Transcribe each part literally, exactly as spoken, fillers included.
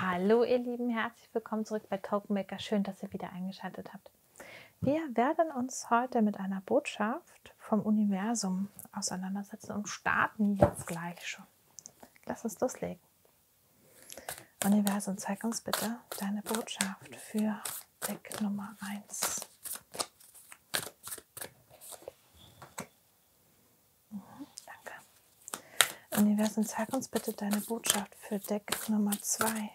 Hallo ihr Lieben, herzlich willkommen zurück bei Token Maker. Schön, dass ihr wieder eingeschaltet habt. Wir werden uns heute mit einer Botschaft vom Universum auseinandersetzen und starten jetzt gleich schon. Lass uns loslegen. Universum, zeig uns bitte deine Botschaft für Deck Nummer eins. Mhm, danke. Universum, zeig uns bitte deine Botschaft für Deck Nummer zwei.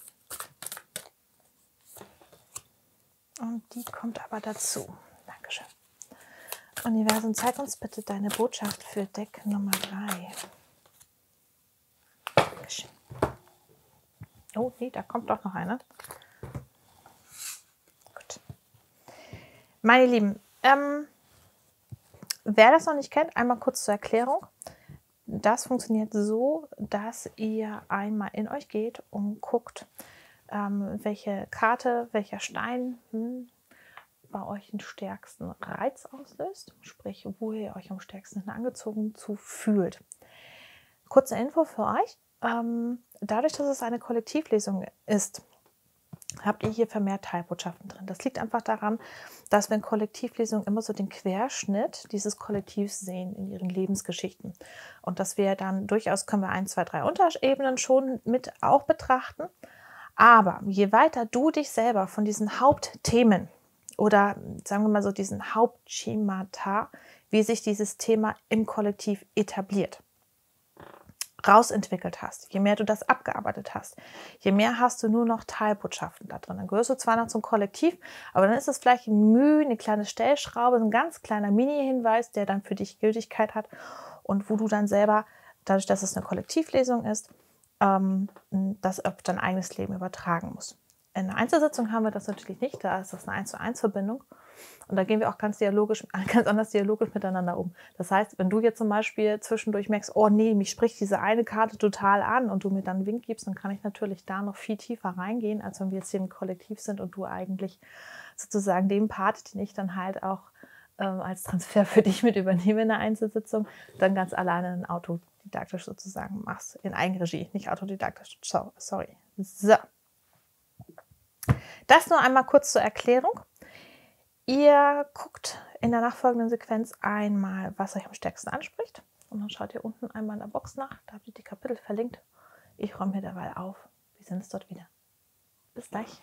Und die kommt aber dazu. Dankeschön. Universum, zeig uns bitte deine Botschaft für Deck Nummer drei. Dankeschön. Oh, nee, da kommt doch noch eine. Gut. Meine Lieben, ähm, wer das noch nicht kennt, einmal kurz zur Erklärung. Das funktioniert so, dass ihr einmal in euch geht und guckt, ähm, welche Karte, welcher Stein hm, bei euch den stärksten Reiz auslöst, sprich, wo ihr euch am stärksten angezogen zu fühlt. Kurze Info für euch. Ähm, dadurch, dass es eine Kollektivlesung ist, habt ihr hier vermehrt Teilbotschaften drin. Das liegt einfach daran, dass wir in Kollektivlesungen immer so den Querschnitt dieses Kollektivs sehen in ihren Lebensgeschichten. Und dass wir dann durchaus, können wir ein, zwei, drei Unterebenen schon mit auch betrachten. Aber je weiter du dich selber von diesen Hauptthemen oder sagen wir mal so diesen Hauptschemata, wie sich dieses Thema im Kollektiv etabliert, rausentwickelt hast, je mehr du das abgearbeitet hast, je mehr hast du nur noch Teilbotschaften da drin. Dann gehörst du zwar noch zum Kollektiv, aber dann ist es vielleicht ein Mühe, eine kleine Stellschraube, ein ganz kleiner Mini-Hinweis, der dann für dich Gültigkeit hat und wo du dann selber, dadurch, dass es eine Kollektivlesung ist, ähm, das auf dein eigenes Leben übertragen musst. In einer Einzelsitzung haben wir das natürlich nicht, da ist das eine eins zu eins Verbindung und da gehen wir auch ganz dialogisch, ganz anders dialogisch miteinander um. Das heißt, wenn du jetzt zum Beispiel zwischendurch merkst, oh nee, mich spricht diese eine Karte total an und du mir dann einen Wink gibst, dann kann ich natürlich da noch viel tiefer reingehen, als wenn wir jetzt hier im Kollektiv sind und du eigentlich sozusagen den Part, den ich dann halt auch ähm, als Transfer für dich mit übernehme in der Einzelsitzung, dann ganz alleine in autodidaktisch sozusagen machst, in Eigenregie, nicht autodidaktisch, sorry. So. Das nur einmal kurz zur Erklärung. Ihr guckt in der nachfolgenden Sequenz einmal, was euch am stärksten anspricht. Und dann schaut ihr unten einmal in der Box nach. Da habt ihr die Kapitel verlinkt. Ich räume mir derweil auf. Wir sehen uns dort wieder. Bis gleich.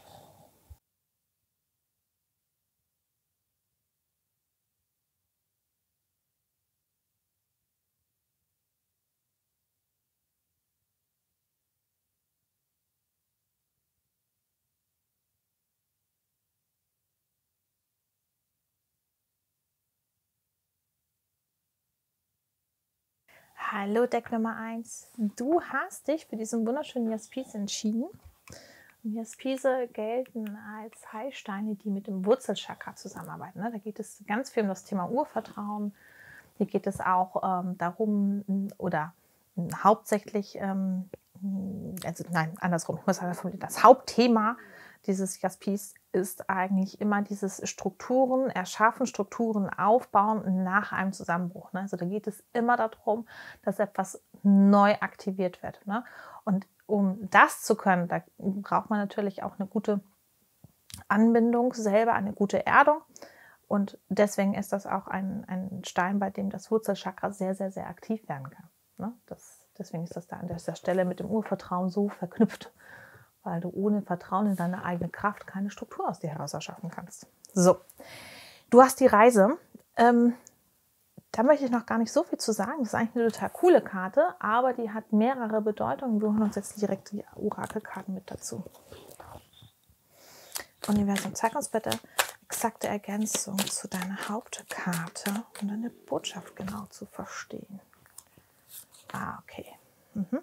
Hallo Deck Nummer eins. Du hast dich für diesen wunderschönen Jaspis entschieden. Und Jaspise gelten als Heilsteine, die mit dem Wurzelchakra zusammenarbeiten. Da geht es ganz viel um das Thema Urvertrauen. Hier geht es auch ähm, darum, oder äh, hauptsächlich, ähm, also nein, andersrum, ich muss sagen, das Hauptthema dieses Jaspis ist eigentlich immer dieses Strukturen erschaffen, Strukturen aufbauen nach einem Zusammenbruch. Ne? Also da geht es immer darum, dass etwas neu aktiviert wird. Ne? Und um das zu können, da braucht man natürlich auch eine gute Anbindung selber, eine gute Erdung. Und deswegen ist das auch ein, ein Stein, bei dem das Wurzelchakra sehr, sehr, sehr aktiv werden kann. Ne? Das, deswegen ist das da an dieser Stelle mit dem Urvertrauen so verknüpft, weil du ohne Vertrauen in deine eigene Kraft keine Struktur aus dir heraus erschaffen kannst. So, du hast die Reise. Ähm, da möchte ich noch gar nicht so viel zu sagen. Das ist eigentlich eine total coole Karte, aber die hat mehrere Bedeutungen. Wir holen uns jetzt direkt die Orakelkarten mit dazu. Universum, zeig uns bitte exakte Ergänzung zu deiner Hauptkarte, um deine Botschaft genau zu verstehen. Ah, okay. Mhm.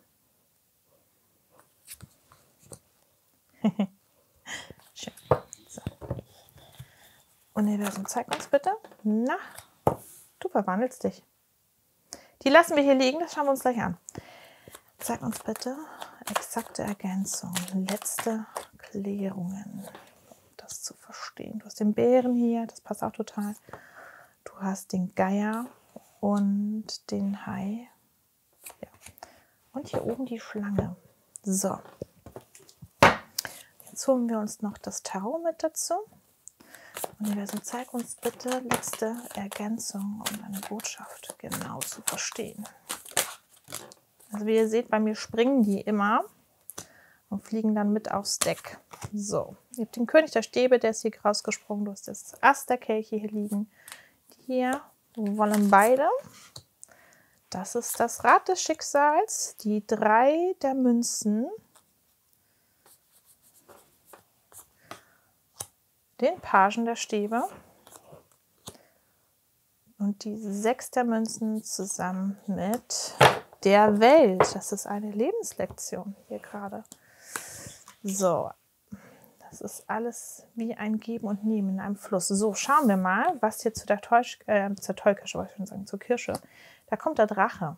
Schön. So. Universum, zeig uns bitte. Na, du verwandelst dich. Die lassen wir hier liegen, das schauen wir uns gleich an. Zeig uns bitte exakte Ergänzung, letzte Klärungen, um das zu verstehen. Du hast den Bären hier, das passt auch total. Du hast den Geier und den Hai. Ja. Und hier oben die Schlange. So. Jetzt holen wir uns noch das Tarot mit dazu. Universum, zeig uns bitte letzte Ergänzung, um eine Botschaft genau zu verstehen. Also wie ihr seht, bei mir springen die immer und fliegen dann mit aufs Deck. So, ihr habt den König der Stäbe, der ist hier rausgesprungen. Du hast das Ass der Kelche hier liegen. Hier wollen beide. Das ist das Rad des Schicksals, die drei der Münzen, den Pagen der Stäbe und die sechs der Münzen zusammen mit der Welt. Das ist eine Lebenslektion hier gerade. So, das ist alles wie ein Geben und Nehmen in einem Fluss. So, schauen wir mal, was hier zu der Täusch, äh, zur Tollkirsche, wollte ich schon sagen, zur Kirsche. Da kommt der Drache.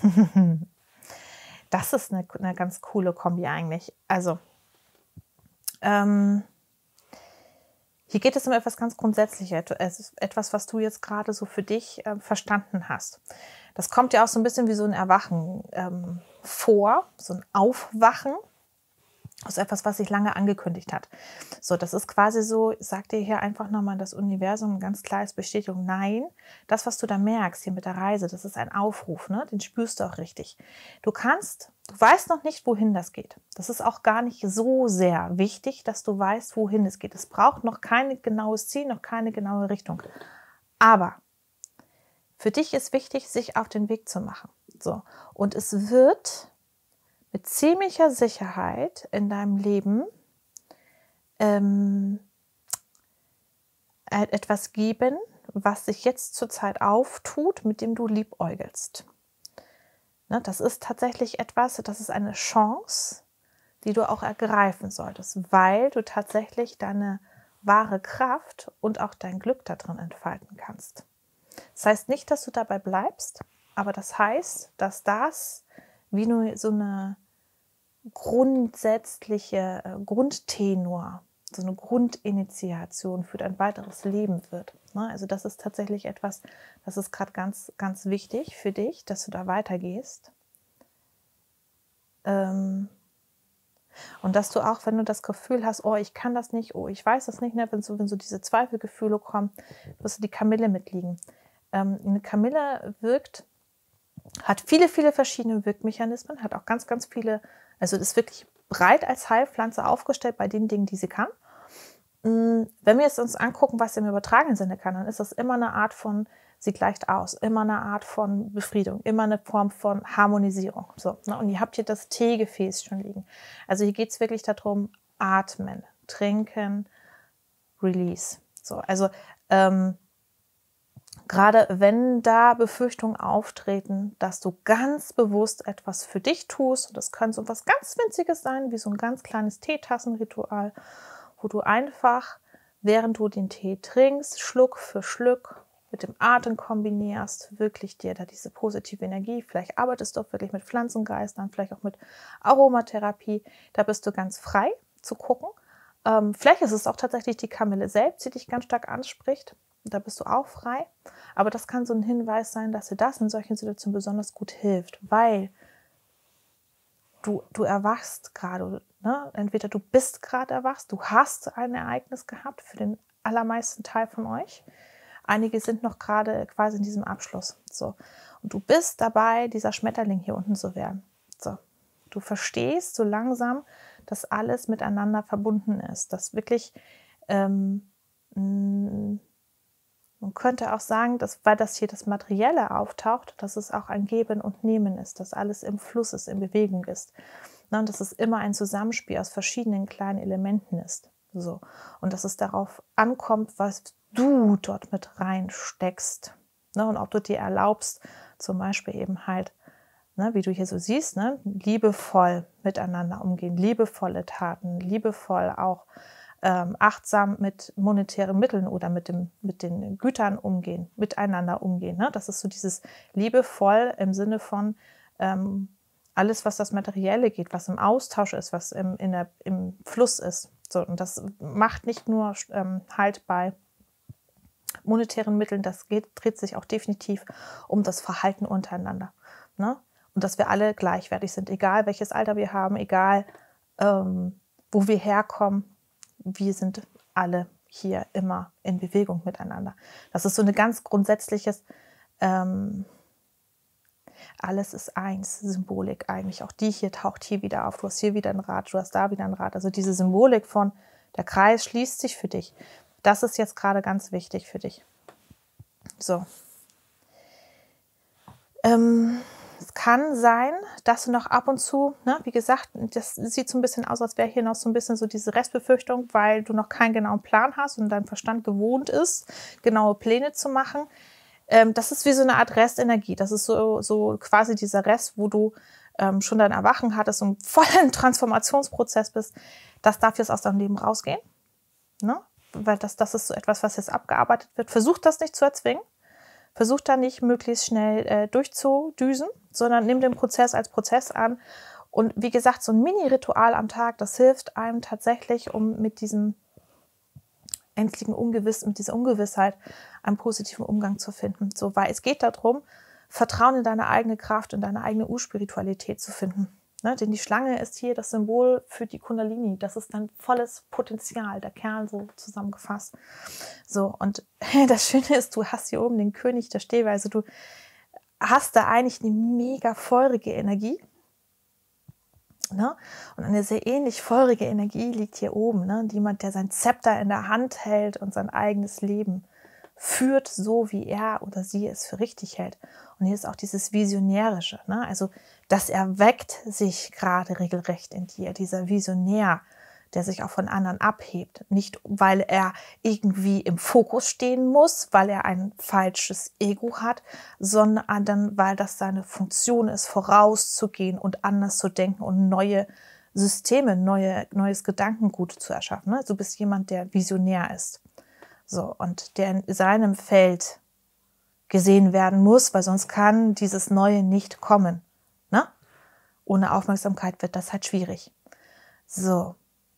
Das ist eine, eine ganz coole Kombi eigentlich. Also, ähm, hier geht es um etwas ganz Grundsätzliches. Es ist etwas, was du jetzt gerade so für dich äh, verstanden hast. Das kommt ja auch so ein bisschen wie so ein Erwachen ähm, vor, so ein Aufwachen. Das ist etwas, was sich lange angekündigt hat. So, das ist quasi so, ich sag dir hier einfach nochmal das Universum, ganz klar als Bestätigung, nein, das, was du da merkst hier mit der Reise, das ist ein Aufruf, ne? Den spürst du auch richtig. Du kannst, du weißt noch nicht, wohin das geht. Das ist auch gar nicht so sehr wichtig, dass du weißt, wohin es geht. Es braucht noch kein genaues Ziel, noch keine genaue Richtung. Aber für dich ist wichtig, sich auf den Weg zu machen. So, und es wird mit ziemlicher Sicherheit in deinem Leben ähm, etwas geben, was sich jetzt zurzeit auftut, mit dem du liebäugelst. Ne, das ist tatsächlich etwas, das ist eine Chance, die du auch ergreifen solltest, weil du tatsächlich deine wahre Kraft und auch dein Glück darin entfalten kannst. Das heißt nicht, dass du dabei bleibst, aber das heißt, dass das wie nur so eine grundsätzliche äh, Grundtenor, so eine Grundinitiation für dein weiteres Leben wird. Ne? Also das ist tatsächlich etwas, das ist gerade ganz, ganz wichtig für dich, dass du da weitergehst. Ähm und dass du auch, wenn du das Gefühl hast, oh, ich kann das nicht, oh, ich weiß das nicht, ne? wenn, so, wenn so diese Zweifelgefühle kommen, wirst du die Kamille mitliegen. Ähm, eine Kamille wirkt, hat viele, viele verschiedene Wirkmechanismen, hat auch ganz, ganz viele, also ist wirklich breit als Heilpflanze aufgestellt bei den Dingen, die sie kann. Wenn wir jetzt uns angucken, was sie im übertragenen Sinne kann, dann ist das immer eine Art von, sie gleicht aus, immer eine Art von Befriedung, immer eine Form von Harmonisierung. So, ne? Und ihr habt hier das Teegefäß schon liegen. Also hier geht es wirklich darum, atmen, trinken, Release. So, also ähm, gerade wenn da Befürchtungen auftreten, dass du ganz bewusst etwas für dich tust, und das kann so was ganz Winziges sein, wie so ein ganz kleines Teetassenritual, wo du einfach, während du den Tee trinkst, Schluck für Schluck mit dem Atem kombinierst, wirklich dir da diese positive Energie, vielleicht arbeitest du auch wirklich mit Pflanzengeistern, vielleicht auch mit Aromatherapie, da bist du ganz frei zu gucken. Ähm, vielleicht ist es auch tatsächlich die Kamille selbst, die dich ganz stark anspricht. Da bist du auch frei. Aber das kann so ein Hinweis sein, dass dir das in solchen Situationen besonders gut hilft, weil du, du erwachst gerade. Ne? Entweder du bist gerade erwachst, du hast ein Ereignis gehabt für den allermeisten Teil von euch. Einige sind noch gerade quasi in diesem Abschluss. So. Und du bist dabei, dieser Schmetterling hier unten zu werden. So. Du verstehst so langsam, dass alles miteinander verbunden ist. Dass wirklich ähm, mh, man könnte auch sagen, dass, weil das hier das Materielle auftaucht, dass es auch ein Geben und Nehmen ist, dass alles im Fluss ist, in Bewegung ist. Und dass es immer ein Zusammenspiel aus verschiedenen kleinen Elementen ist. So. Und dass es darauf ankommt, was du dort mit reinsteckst. Und ob du dir erlaubst, zum Beispiel eben halt, wie du hier so siehst, liebevoll miteinander umgehen, liebevolle Taten, liebevoll auch Ähm, achtsam mit monetären Mitteln oder mit, dem, mit den Gütern umgehen, miteinander umgehen. Ne? Das ist so dieses liebevoll im Sinne von ähm, alles, was das Materielle geht, was im Austausch ist, was im, in der, im Fluss ist. So, und das macht nicht nur ähm, halt bei monetären Mitteln, das geht, dreht sich auch definitiv um das Verhalten untereinander. Ne? Und dass wir alle gleichwertig sind, egal welches Alter wir haben, egal ähm, wo wir herkommen. Wir sind alle hier immer in Bewegung miteinander. Das ist so eine ganz grundsätzliches, ähm, alles ist eins, Symbolik eigentlich. Auch die hier taucht hier wieder auf. Du hast hier wieder ein Rad, du hast da wieder ein Rad. Also diese Symbolik von der Kreis schließt sich für dich. Das ist jetzt gerade ganz wichtig für dich. So. Ähm, es kann sein, dass du noch ab und zu, ne, wie gesagt, das sieht so ein bisschen aus, als wäre hier noch so ein bisschen so diese Restbefürchtung, weil du noch keinen genauen Plan hast und dein Verstand gewohnt ist, genaue Pläne zu machen. Ähm, das ist wie so eine Art Restenergie. Das ist so, so quasi dieser Rest, wo du ähm, schon dein Erwachen hattest und voll im Transformationsprozess bist. Das darf jetzt aus deinem Leben rausgehen. Ne? Weil das, das ist so etwas, was jetzt abgearbeitet wird. Versuch das nicht zu erzwingen. Versuch da nicht möglichst schnell äh, durchzudüsen, sondern nimm den Prozess als Prozess an. Und wie gesagt, so ein Mini-Ritual am Tag, das hilft einem tatsächlich, um mit diesem ängstlichen Ungewiss, mit dieser Ungewissheit einen positiven Umgang zu finden. So, weil es geht darum, Vertrauen in deine eigene Kraft und deine eigene Urspiritualität zu finden. Ne? Denn die Schlange ist hier das Symbol für die Kundalini. Das ist dein volles Potenzial, der Kern so zusammengefasst. So, und das Schöne ist, du hast hier oben den König der Stäbe. Also du hast da eigentlich eine mega feurige Energie. Ne? Und eine sehr ähnlich feurige Energie liegt hier oben. Ne? Jemand, der sein Zepter in der Hand hält und sein eigenes Leben führt, so wie er oder sie es für richtig hält. Und hier ist auch dieses Visionärische. Ne? Also das erweckt sich gerade regelrecht in dir, dieser Visionär, der sich auch von anderen abhebt. Nicht, weil er irgendwie im Fokus stehen muss, weil er ein falsches Ego hat, sondern weil das seine Funktion ist, vorauszugehen und anders zu denken und neue Systeme, neue, neues Gedankengut zu erschaffen. Ne? Du bist jemand, der visionär ist. So, und der in seinem Feld gesehen werden muss, weil sonst kann dieses Neue nicht kommen. Ne? Ohne Aufmerksamkeit wird das halt schwierig. So.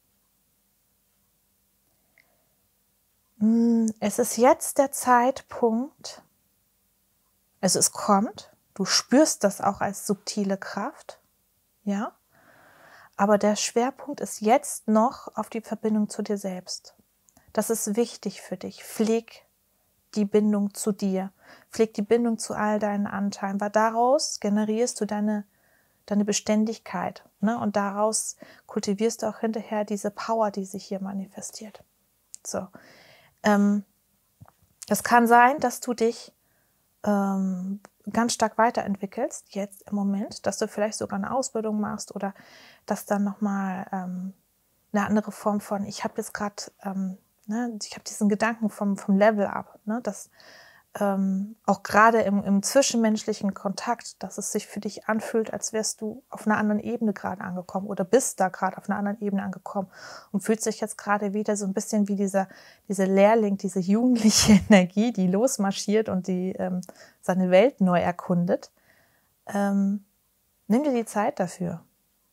Es ist jetzt der Zeitpunkt, also es kommt, du spürst das auch als subtile Kraft, ja, aber der Schwerpunkt ist jetzt noch auf die Verbindung zu dir selbst. Das ist wichtig für dich. Pfleg die Bindung zu dir, pfleg die Bindung zu all deinen Anteilen, weil daraus generierst du deine, deine Beständigkeit, ne? Und daraus kultivierst du auch hinterher diese Power, die sich hier manifestiert. So. Ähm, es kann sein, dass du dich ähm, ganz stark weiterentwickelst, jetzt im Moment, dass du vielleicht sogar eine Ausbildung machst oder dass dann nochmal ähm, eine andere Form von, ich habe jetzt gerade, ähm, ne, ich habe diesen Gedanken vom, vom Level up, ne, dass ähm, auch gerade im, im zwischenmenschlichen Kontakt, dass es sich für dich anfühlt, als wärst du auf einer anderen Ebene gerade angekommen oder bist da gerade auf einer anderen Ebene angekommen und fühlt sich jetzt gerade wieder so ein bisschen wie dieser, dieser Lehrling, diese jugendliche Energie, die losmarschiert und die ähm, seine Welt neu erkundet. Ähm, nimm dir die Zeit dafür.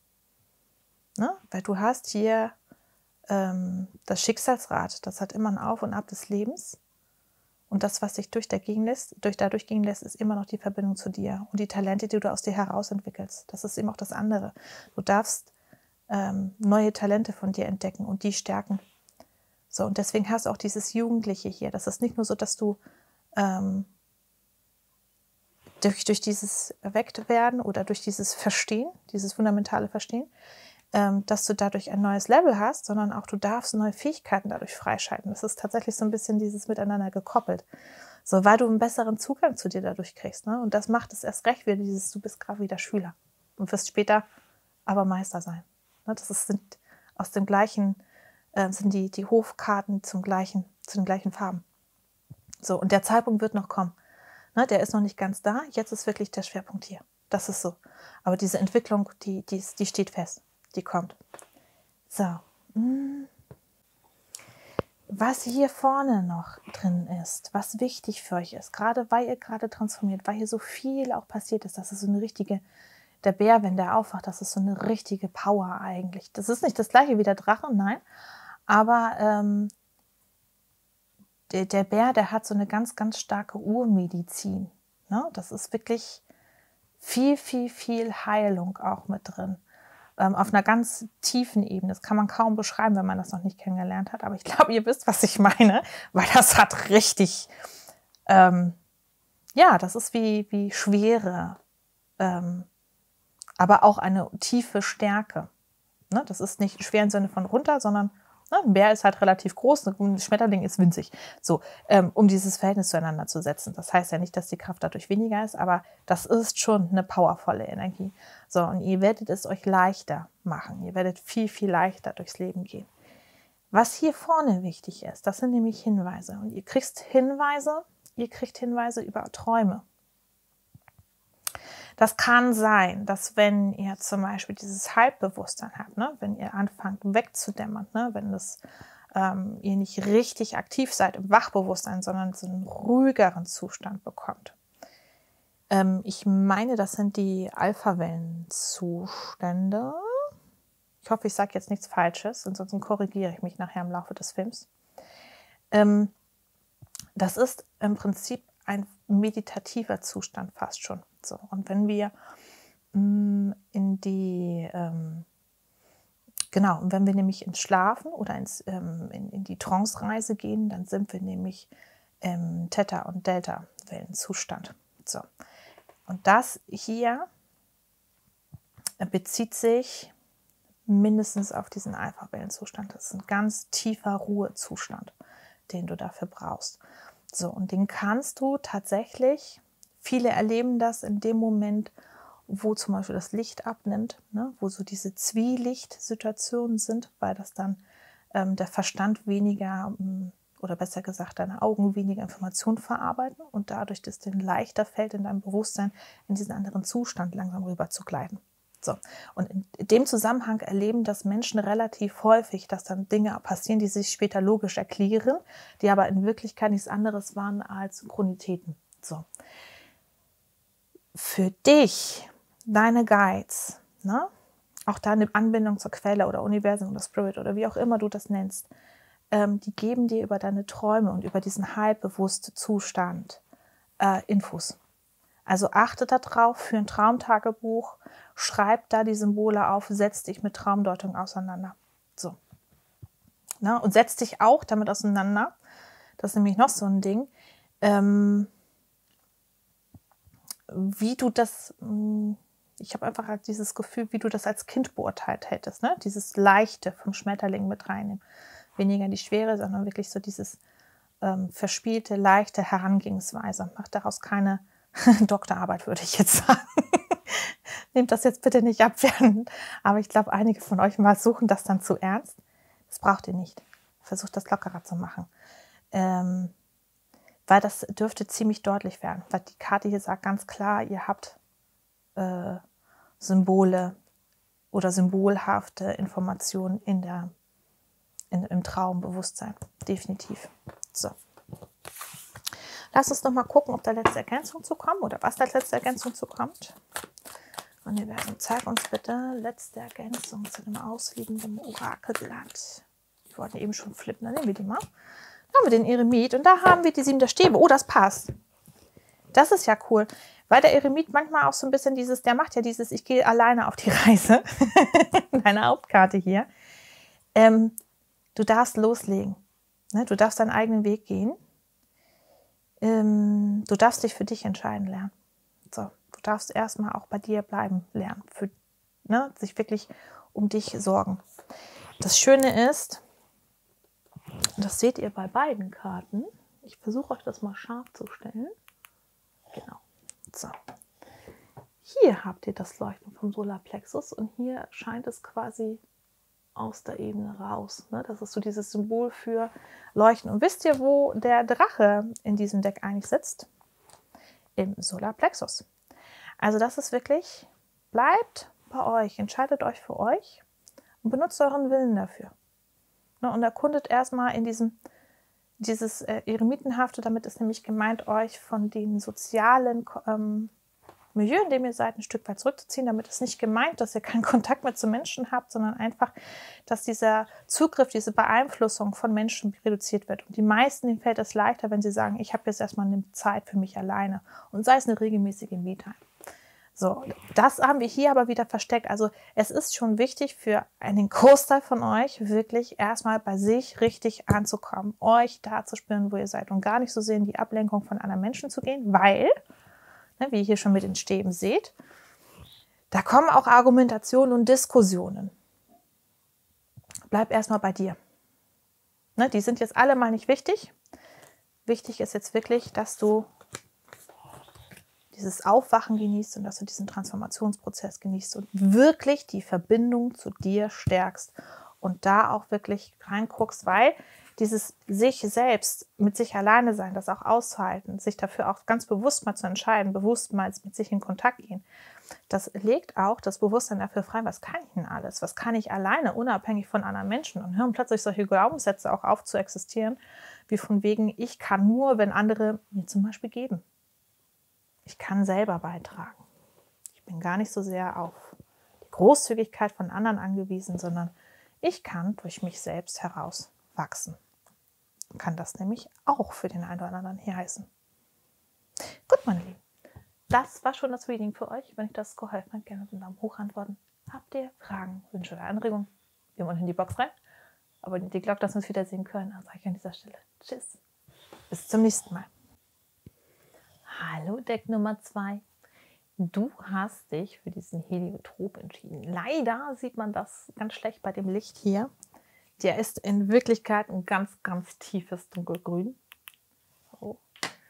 Ne? Weil du hast hier ähm, das Schicksalsrad, das hat immer ein Auf und Ab des Lebens. Und das, was sich durch dagegen lässt, durch dadurch gehen lässt, ist immer noch die Verbindung zu dir und die Talente, die du aus dir heraus entwickelst. Das ist eben auch das andere. Du darfst ähm, neue Talente von dir entdecken und die stärken. So, und deswegen hast du auch dieses Jugendliche hier. Das ist nicht nur so, dass du ähm, durch, durch dieses Erwecktwerden oder durch dieses Verstehen, dieses fundamentale Verstehen, ähm, dass du dadurch ein neues Level hast, sondern auch du darfst neue Fähigkeiten dadurch freischalten. Das ist tatsächlich so ein bisschen dieses Miteinander gekoppelt. So, weil du einen besseren Zugang zu dir dadurch kriegst. Ne? Und das macht es erst recht wieder dieses, du bist gerade wieder Schüler und wirst später aber Meister sein. Ne? Das ist, sind aus dem gleichen, äh, sind die, die Hofkarten zum gleichen, zu den gleichen Farben. So, und der Zeitpunkt wird noch kommen. Ne? Der ist noch nicht ganz da. Jetzt ist wirklich der Schwerpunkt hier. Das ist so. Aber diese Entwicklung, die, die, die steht fest. Die kommt. So. Was hier vorne noch drin ist, was wichtig für euch ist, gerade weil ihr gerade transformiert, weil hier so viel auch passiert ist, das ist so eine richtige, der Bär, wenn der aufwacht, das ist so eine richtige Power eigentlich. Das ist nicht das gleiche wie der Drache, nein, aber ähm, der, der Bär, der hat so eine ganz, ganz starke Urmedizin. Ne? Das ist wirklich viel, viel, viel Heilung auch mit drin. ähm, auf einer ganz tiefen Ebene. Das kann man kaum beschreiben, wenn man das noch nicht kennengelernt hat. Aber ich glaube, ihr wisst, was ich meine, weil das hat richtig, ähm, ja, das ist wie, wie Schwere, ähm, aber auch eine tiefe Stärke. Ne? Das ist nicht schwer im Sinne von runter, sondern ne, ein Bär ist halt relativ groß, ein Schmetterling ist winzig. So, ähm, um dieses Verhältnis zueinander zu setzen. Das heißt ja nicht, dass die Kraft dadurch weniger ist, aber das ist schon eine powervolle Energie. So, und ihr werdet es euch leichter machen. Ihr werdet viel, viel leichter durchs Leben gehen. Was hier vorne wichtig ist, das sind nämlich Hinweise. Und ihr kriegt Hinweise, ihr kriegt Hinweise über Träume. Das kann sein, dass wenn ihr zum Beispiel dieses Halbbewusstsein habt, ne, wenn ihr anfangt wegzudämmern, ne, wenn das, ähm, ihr nicht richtig aktiv seid im Wachbewusstsein, sondern so einen ruhigeren Zustand bekommt. Ähm, ich meine, das sind die Alpha-Wellen-Zustände. Ich hoffe, ich sage jetzt nichts Falsches, ansonsten korrigiere ich mich nachher im Laufe des Films. Ähm, das ist im Prinzip ein meditativer Zustand fast schon. So, und wenn wir mh, in die, ähm, genau, und wenn wir nämlich ins Schlafen oder ins, ähm, in, in die Trance-Reise gehen, dann sind wir nämlich im Theta- und Delta-Wellenzustand. So, und das hier bezieht sich mindestens auf diesen Alpha-Wellenzustand. Das ist ein ganz tiefer Ruhezustand, den du dafür brauchst. So, und den kannst du tatsächlich, viele erleben das in dem Moment, wo zum Beispiel das Licht abnimmt, ne, wo so diese Zwielicht-Situationen sind, weil das dann ähm, der Verstand weniger, oder besser gesagt, deine Augen weniger Informationen verarbeiten und dadurch, dass es dir leichter fällt, in deinem Bewusstsein in diesen anderen Zustand langsam rüber zu gleiten. So. Und in dem Zusammenhang erleben das Menschen relativ häufig, dass dann Dinge passieren, die sich später logisch erklären, die aber in Wirklichkeit nichts anderes waren als Synchronitäten. So. Für dich, deine Guides, ne? Auch deine Anbindung zur Quelle oder Universum oder Spirit oder wie auch immer du das nennst, ähm, die geben dir über deine Träume und über diesen halbbewussten Zustand äh, Infos. Also achte darauf für ein Traumtagebuch, schreib da die Symbole auf, setz dich mit Traumdeutung auseinander. So. Na, und setz dich auch damit auseinander, das ist nämlich noch so ein Ding, ähm, wie du das, ich habe einfach halt dieses Gefühl, wie du das als Kind beurteilt hättest, ne? Dieses Leichte vom Schmetterling mit reinnehmen. Weniger die Schwere, sondern wirklich so dieses ähm, verspielte, leichte Herangehensweise. Mach daraus keine Doktorarbeit, würde ich jetzt sagen. Nehmt das jetzt bitte nicht abwertend, aber ich glaube, einige von euch mal suchen das dann zu ernst. Das braucht ihr nicht. Versucht das lockerer zu machen. Ähm, weil das dürfte ziemlich deutlich werden. Weil die Karte hier sagt ganz klar, ihr habt äh, Symbole oder symbolhafte Informationen in der, in, im Traumbewusstsein. Definitiv. So. Lass uns noch mal gucken, ob da letzte Ergänzung zu kommt oder was da letzte Ergänzung zu kommt. Universum, zeig uns bitte letzte Ergänzung zu dem ausliegenden Orakelblatt. Wir wollten eben schon flippen, dann nehmen wir die mal. Da haben wir den Eremit und da haben wir die sieben der Stäbe. Oh, das passt. Das ist ja cool, weil der Eremit manchmal auch so ein bisschen dieses, der macht ja dieses, ich gehe alleine auf die Reise. Deine Hauptkarte hier. Ähm, du darfst loslegen. Ne? Du darfst deinen eigenen Weg gehen. Ähm, du darfst dich für dich entscheiden lernen. So, du darfst erstmal auch bei dir bleiben lernen. Für, ne? Sich wirklich um dich sorgen. Das Schöne ist, das seht ihr bei beiden Karten. Ich versuche euch das mal scharf zu stellen. Genau. So. Hier habt ihr das Leuchten vom Solarplexus und hier scheint es quasi aus der Ebene raus. Ne? Das ist so dieses Symbol für Leuchten. Und wisst ihr, wo der Drache in diesem Deck eigentlich sitzt? Im Solarplexus. Also das ist wirklich, bleibt bei euch, entscheidet euch für euch und benutzt euren Willen dafür. Ne? Und erkundet erstmal in diesem, dieses äh, Eremitenhafte, damit ist nämlich gemeint, euch von den sozialen ähm, Milieu, in dem ihr seid, ein Stück weit zurückzuziehen. Damit ist nicht gemeint, dass ihr keinen Kontakt mehr zu Menschen habt, sondern einfach, dass dieser Zugriff, diese Beeinflussung von Menschen reduziert wird. Und die meisten, denen fällt es leichter, wenn sie sagen, ich habe jetzt erstmal eine Zeit für mich alleine. Und sei es eine regelmäßige Me-Time. So, das haben wir hier aber wieder versteckt. Also es ist schon wichtig für einen Großteil von euch, wirklich erstmal bei sich richtig anzukommen, euch da zu spüren, wo ihr seid und gar nicht so sehr in die Ablenkung von anderen Menschen zu gehen, weil, ne, wie ihr hier schon mit den Stäben seht, da kommen auch Argumentationen und Diskussionen. Bleib erstmal bei dir. Ne, die sind jetzt alle mal nicht wichtig. Wichtig ist jetzt wirklich, dass du dieses Aufwachen genießt und dass du diesen Transformationsprozess genießt und wirklich die Verbindung zu dir stärkst und da auch wirklich reinguckst, weil dieses sich selbst mit sich alleine sein, das auch auszuhalten, sich dafür auch ganz bewusst mal zu entscheiden, bewusst mal mit sich in Kontakt gehen, das legt auch das Bewusstsein dafür frei, was kann ich denn alles, was kann ich alleine, unabhängig von anderen Menschen, und hören plötzlich solche Glaubenssätze auch auf zu existieren, wie von wegen, ich kann nur, wenn andere mir zum Beispiel geben. Ich kann selber beitragen. Ich bin gar nicht so sehr auf die Großzügigkeit von anderen angewiesen, sondern ich kann durch mich selbst heraus wachsen. Kann das nämlich auch für den einen oder anderen hier heißen. Gut, meine Lieben, das war schon das Reading für euch. Wenn euch das geholfen hat, gerne mit einem Daumen hoch antworten. Habt ihr Fragen, Wünsche oder Anregungen? Wir wollen in die Box rein. Abonniert die Glocke, dass wir uns wiedersehen können. Dann sage ich an dieser Stelle Tschüss. Bis zum nächsten Mal. Hallo Deck Nummer zwei. Du hast dich für diesen Heliotrop entschieden. Leider sieht man das ganz schlecht bei dem Licht hier. Der ist in Wirklichkeit ein ganz, ganz tiefes Dunkelgrün. So.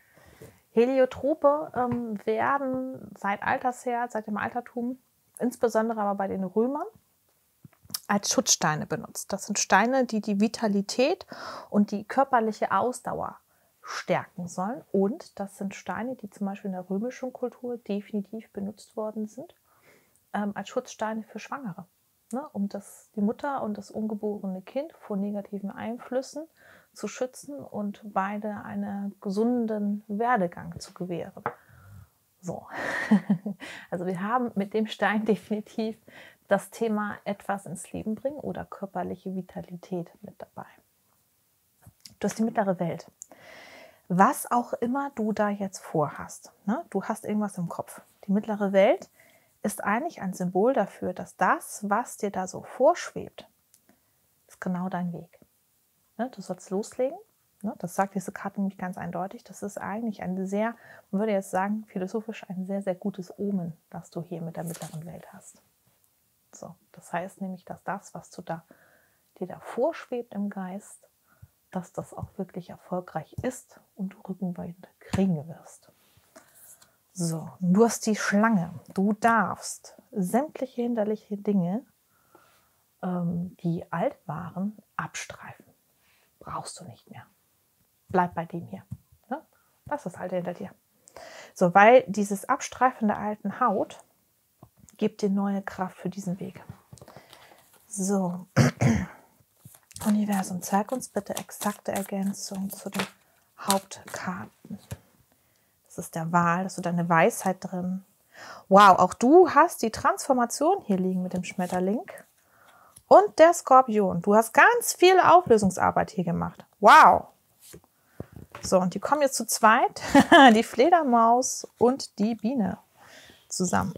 Heliotrope ähm, werden seit alters her, seit dem Altertum, insbesondere aber bei den Römern, als Schutzsteine benutzt. Das sind Steine, die die Vitalität und die körperliche Ausdauer stärken sollen. Und das sind Steine, die zum Beispiel in der römischen Kultur definitiv benutzt worden sind, ähm, als Schutzsteine für Schwangere, ne? Um das, die Mutter und das ungeborene Kind vor negativen Einflüssen zu schützen und beide einen gesunden Werdegang zu gewähren. So, also wir haben mit dem Stein definitiv das Thema etwas ins Leben bringen oder körperliche Vitalität mit dabei. Du hast die mittlere Welt. Was auch immer du da jetzt vorhast, ne? Du hast irgendwas im Kopf. Die mittlere Welt ist eigentlich ein Symbol dafür, dass das, was dir da so vorschwebt, ist genau dein Weg. Ne? Du sollst loslegen. Ne? Das sagt diese Karte nämlich ganz eindeutig. Das ist eigentlich ein sehr, man würde jetzt sagen, philosophisch ein sehr, sehr gutes Omen, das du hier mit der mittleren Welt hast. So, das heißt nämlich, dass das, was du da, dir da vorschwebt im Geist, dass das auch wirklich erfolgreich ist und du Rückenwind kriegen wirst. So, du hast die Schlange. Du darfst sämtliche hinderliche Dinge, ähm, die alt waren, abstreifen. Brauchst du nicht mehr. Bleib bei dem hier. Ne? Lass das Alte hinter dir. So, weil dieses Abstreifen der alten Haut gibt dir neue Kraft für diesen Weg. So. Universum, zeig uns bitte exakte Ergänzung zu den Hauptkarten. Das ist der Wahl, das ist deine Weisheit drin. Wow, auch du hast die Transformation hier liegen mit dem Schmetterling und der Skorpion. Du hast ganz viel Auflösungsarbeit hier gemacht. Wow. So, und die kommen jetzt zu zweit, die Fledermaus und die Biene zusammen.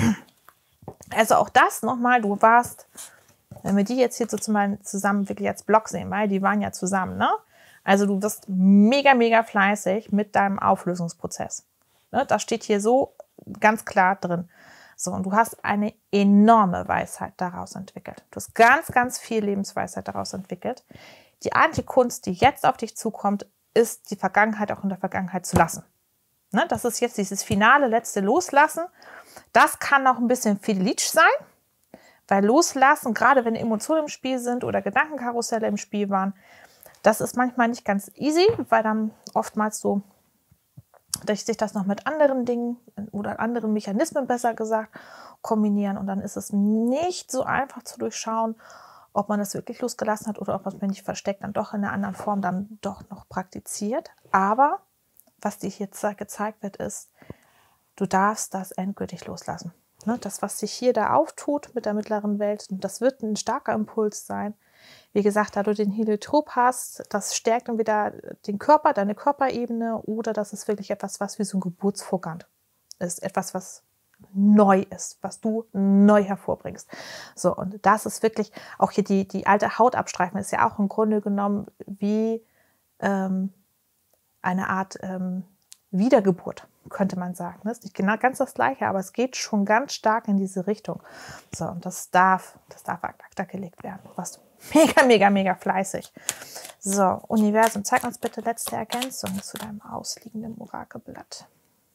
Also auch das nochmal, du warst... Wenn wir die jetzt hier so zusammen wirklich als Block sehen, weil die waren ja zusammen, ne? Also du wirst mega, mega fleißig mit deinem Auflösungsprozess. Ne? Das steht hier so ganz klar drin. So, und du hast eine enorme Weisheit daraus entwickelt. Du hast ganz, ganz viel Lebensweisheit daraus entwickelt. Die einzige Kunst, die jetzt auf dich zukommt, ist die Vergangenheit auch in der Vergangenheit zu lassen. Ne? Das ist jetzt dieses finale, letzte Loslassen. Das kann auch ein bisschen Fidelic sein. Weil Loslassen, gerade wenn Emotionen im Spiel sind oder Gedankenkarusselle im Spiel waren, das ist manchmal nicht ganz easy, weil dann oftmals so, dass sich das noch mit anderen Dingen oder anderen Mechanismen, besser gesagt, kombinieren. Und dann ist es nicht so einfach zu durchschauen, ob man das wirklich losgelassen hat oder ob man es nicht versteckt, dann doch in einer anderen Form dann doch noch praktiziert. Aber was dir hier gezeigt wird, ist, du darfst das endgültig loslassen. Das, was sich hier da auftut mit der mittleren Welt, das wird ein starker Impuls sein. Wie gesagt, da du den Heliotrop hast, das stärkt dann wieder den Körper, deine Körperebene, oder das ist wirklich etwas, was wie so ein Geburtsvorgang ist. Etwas, was neu ist, was du neu hervorbringst. So, und das ist wirklich, auch hier die, die alte Haut abstreifen, ist ja auch im Grunde genommen wie ähm, eine Art ähm, Wiedergeburt, könnte man sagen. Das ist nicht genau ganz das Gleiche, aber es geht schon ganz stark in diese Richtung. So, und das darf, das darf ad acta gelegt werden. Du warst mega, mega, mega fleißig. So, Universum, zeig uns bitte letzte Ergänzung zu deinem ausliegenden Orakelblatt.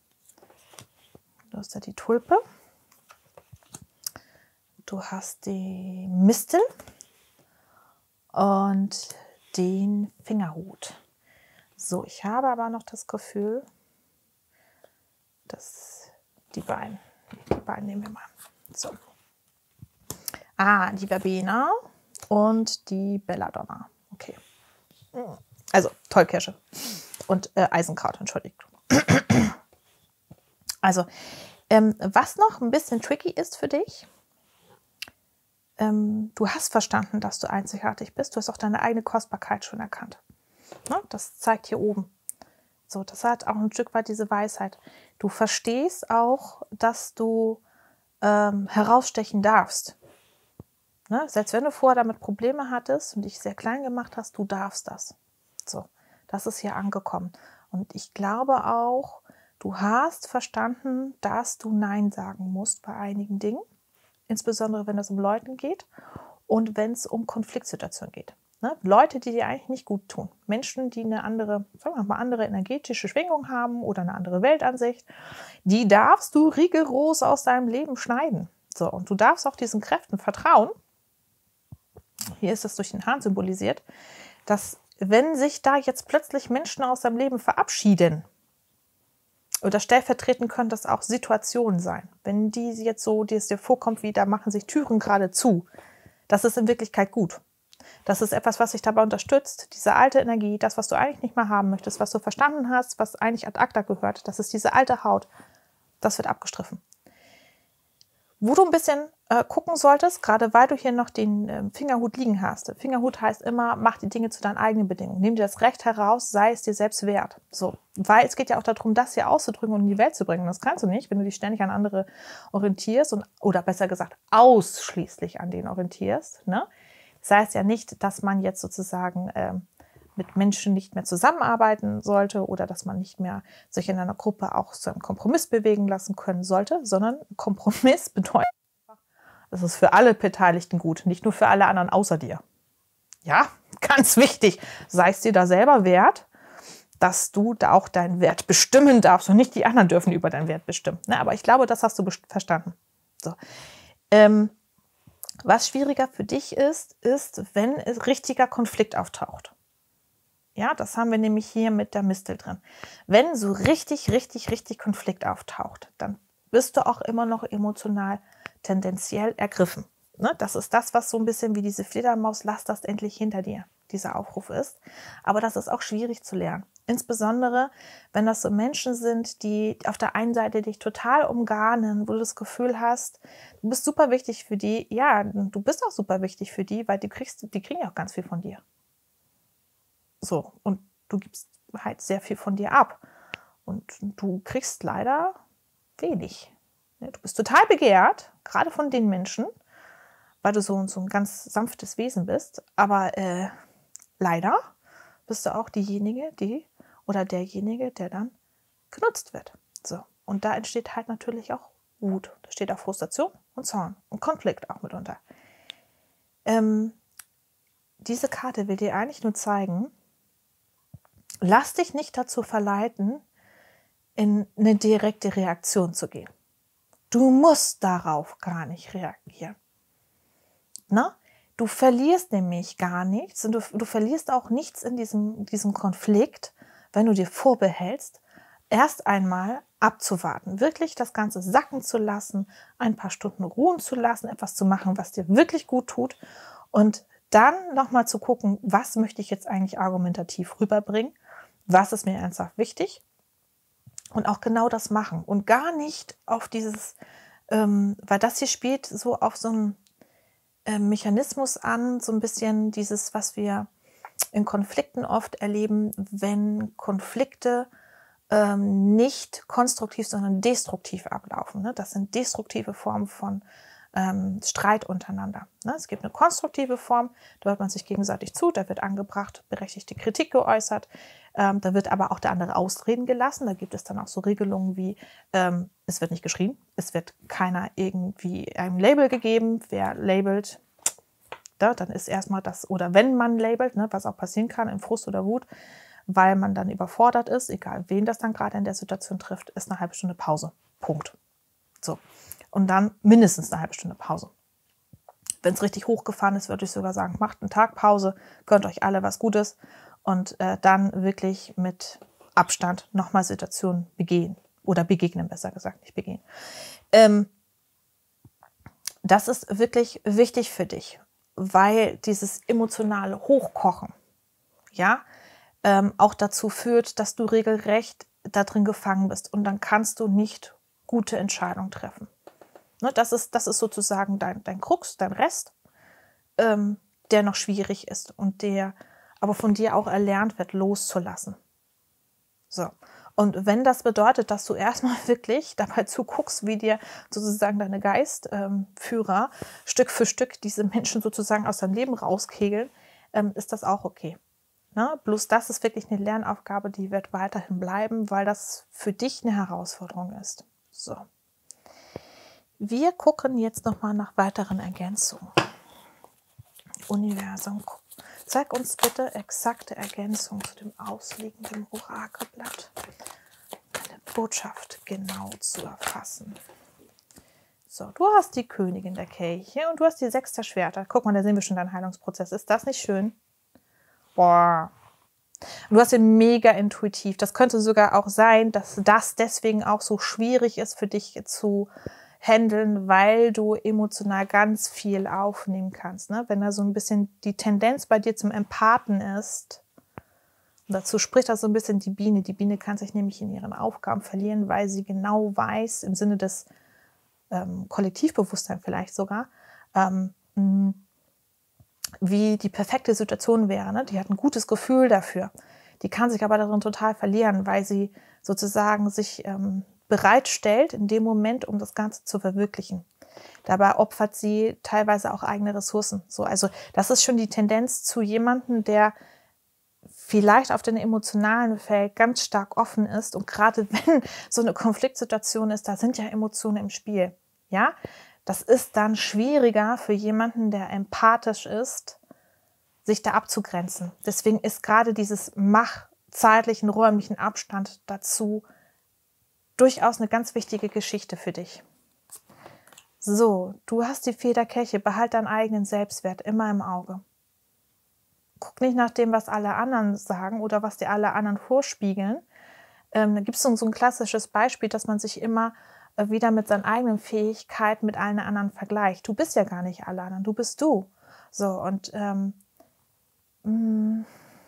Du hast da die Tulpe. Du hast die Mistel und den Fingerhut. So, ich habe aber noch das Gefühl, dass die beiden, die beiden nehmen wir mal. So. Ah, die Verbena und die Belladonna. Okay. Also Tollkirsche und äh, Eisenkraut, entschuldigt. Also, ähm, was noch ein bisschen tricky ist für dich, ähm, du hast verstanden, dass du einzigartig bist. Du hast auch deine eigene Kostbarkeit schon erkannt. Ne? Das zeigt hier oben. So, das hat auch ein Stück weit diese Weisheit. Du verstehst auch, dass du ähm, herausstechen darfst. Ne? Selbst wenn du vorher damit Probleme hattest und dich sehr klein gemacht hast, du darfst das. So, das ist hier angekommen. Und ich glaube auch, du hast verstanden, dass du Nein sagen musst bei einigen Dingen. Insbesondere, wenn es um Leute geht und wenn es um Konfliktsituationen geht. Ne? Leute, die dir eigentlich nicht gut tun. Menschen, die eine andere, sagen wir mal, andere energetische Schwingung haben oder eine andere Weltansicht, die darfst du rigoros aus deinem Leben schneiden. So, und du darfst auch diesen Kräften vertrauen. Hier ist es durch den Hahn symbolisiert, dass wenn sich da jetzt plötzlich Menschen aus deinem Leben verabschieden, oder stellvertretend können das auch Situationen sein. Wenn die jetzt so, die es dir vorkommt, wie da machen sich Türen gerade zu, das ist in Wirklichkeit gut. Das ist etwas, was dich dabei unterstützt, diese alte Energie, das, was du eigentlich nicht mehr haben möchtest, was du verstanden hast, was eigentlich ad acta gehört, das ist diese alte Haut, das wird abgestriffen. Wo du ein bisschen äh, gucken solltest, gerade weil du hier noch den äh, Fingerhut liegen hast. Fingerhut heißt immer, mach die Dinge zu deinen eigenen Bedingungen. Nimm dir das Recht heraus, sei es dir selbst wert. So, weil es geht ja auch darum, das hier auszudrücken und in die Welt zu bringen. Das kannst du nicht, wenn du dich ständig an andere orientierst und, oder besser gesagt ausschließlich an denen orientierst. Ne? Das heißt ja nicht, dass man jetzt sozusagen äh, mit Menschen nicht mehr zusammenarbeiten sollte oder dass man nicht mehr sich in einer Gruppe auch zu einem Kompromiss bewegen lassen können sollte, sondern Kompromiss bedeutet, das ist für alle Beteiligten gut, nicht nur für alle anderen außer dir. Ja, ganz wichtig, sei es dir da selber wert, dass du da auch deinen Wert bestimmen darfst und nicht die anderen dürfen über deinen Wert bestimmen. Na, aber ich glaube, das hast du verstanden. So. Ähm, was schwieriger für dich ist, ist, wenn es richtiger Konflikt auftaucht. Ja, das haben wir nämlich hier mit der Mistel drin. Wenn so richtig, richtig, richtig Konflikt auftaucht, dann bist du auch immer noch emotional tendenziell ergriffen. Ne? Das ist das, was so ein bisschen wie diese Fledermaus, lass das endlich hinter dir, dieser Aufruf ist. Aber das ist auch schwierig zu lernen. Insbesondere, wenn das so Menschen sind, die auf der einen Seite dich total umgarnen, wo du das Gefühl hast, du bist super wichtig für die. Ja, du bist auch super wichtig für die, weil die, kriegst, die kriegen ja auch ganz viel von dir. So, und du gibst halt sehr viel von dir ab. Und du kriegst leider wenig. Du bist total begehrt, gerade von den Menschen, weil du so, so ein ganz sanftes Wesen bist. Aber äh, leider bist du auch diejenige, die oder derjenige, der dann genutzt wird. So, und da entsteht halt natürlich auch Wut. Da steht auch Frustration und Zorn und Konflikt auch mitunter. Ähm, diese Karte will dir eigentlich nur zeigen, lass dich nicht dazu verleiten, in eine direkte Reaktion zu gehen. Du musst darauf gar nicht reagieren. Na? Du verlierst nämlich gar nichts und du, du verlierst auch nichts in diesem, diesem Konflikt, wenn du dir vorbehältst, erst einmal abzuwarten, wirklich das Ganze sacken zu lassen, ein paar Stunden ruhen zu lassen, etwas zu machen, was dir wirklich gut tut und dann nochmal zu gucken, was möchte ich jetzt eigentlich argumentativ rüberbringen, was ist mir ernsthaft wichtig und auch genau das machen und gar nicht auf dieses, ähm, weil das hier spielt so auf so einen äh, Mechanismus an, so ein bisschen dieses, was wir in Konflikten oft erleben, wenn Konflikte ähm, nicht konstruktiv, sondern destruktiv ablaufen. Ne? Das sind destruktive Formen von ähm, Streit untereinander. Ne? Es gibt eine konstruktive Form, da hört man sich gegenseitig zu, da wird angebracht, berechtigte Kritik geäußert, ähm, da wird aber auch der andere ausreden gelassen. Da gibt es dann auch so Regelungen wie, ähm, es wird nicht geschrien, es wird keiner irgendwie ein Label gegeben, wer labelt, da, dann ist erstmal das, oder wenn man labelt, ne, was auch passieren kann in Frust oder Wut, weil man dann überfordert ist, egal wen das dann gerade in der Situation trifft, ist eine halbe Stunde Pause. Punkt. So. Und dann mindestens eine halbe Stunde Pause. Wenn es richtig hochgefahren ist, würde ich sogar sagen, macht einen Tag Pause, gönnt euch alle was Gutes und äh, dann wirklich mit Abstand nochmal Situationen begehen oder begegnen, besser gesagt, nicht begehen. Ähm, das ist wirklich wichtig für dich, weil dieses emotionale Hochkochen, ja, ähm, auch dazu führt, dass du regelrecht da drin gefangen bist und dann kannst du nicht gute Entscheidungen treffen. Ne, das ist, das ist sozusagen dein, dein Krux, dein Rest, ähm, der noch schwierig ist und der aber von dir auch erlernt wird, loszulassen. So. Und wenn das bedeutet, dass du erstmal wirklich dabei zuguckst, wie dir sozusagen deine Geistführer ähm, Stück für Stück diese Menschen sozusagen aus deinem Leben rauskegeln, ähm, ist das auch okay. Ne? Bloß das ist wirklich eine Lernaufgabe, die wird weiterhin bleiben, weil das für dich eine Herausforderung ist. So. Wir gucken jetzt nochmal nach weiteren Ergänzungen. Universum, zeig uns bitte exakte Ergänzungen zu dem ausliegenden Orakelblatt. Eine Botschaft genau zu erfassen. So, du hast die Königin der Kelche und du hast die Sechs der Schwerter. Guck mal, da sehen wir schon deinen Heilungsprozess. Ist das nicht schön? Boah. Und du hast den mega intuitiv. Das könnte sogar auch sein, dass das deswegen auch so schwierig ist für dich zu handeln, weil du emotional ganz viel aufnehmen kannst. Ne? Wenn da so ein bisschen die Tendenz bei dir zum Empathen ist, und dazu spricht das so ein bisschen die Biene. Die Biene kann sich nämlich in ihren Aufgaben verlieren, weil sie genau weiß, im Sinne des ähm, Kollektivbewusstseins vielleicht sogar, ähm, wie die perfekte Situation wäre. Ne? Die hat ein gutes Gefühl dafür. Die kann sich aber darin total verlieren, weil sie sozusagen sich ähm, bereitstellt in dem Moment, um das Ganze zu verwirklichen. Dabei opfert sie teilweise auch eigene Ressourcen. So, also das ist schon die Tendenz zu jemandem, der vielleicht auf den emotionalen Feld ganz stark offen ist. Und gerade wenn so eine Konfliktsituation ist, da sind ja Emotionen im Spiel. Ja, das ist dann schwieriger für jemanden, der empathisch ist, sich da abzugrenzen. Deswegen ist gerade dieses Mach zeitlichen, räumlichen Abstand dazu durchaus eine ganz wichtige Geschichte für dich. So, du hast die Federkelche, behalt deinen eigenen Selbstwert immer im Auge. Guck nicht nach dem, was alle anderen sagen oder was dir alle anderen vorspiegeln. Ähm, da gibt es so, so ein klassisches Beispiel, dass man sich immer äh, wieder mit seinen eigenen Fähigkeiten mit allen anderen vergleicht. Du bist ja gar nicht alle anderen, du bist du. So, und ähm, mh,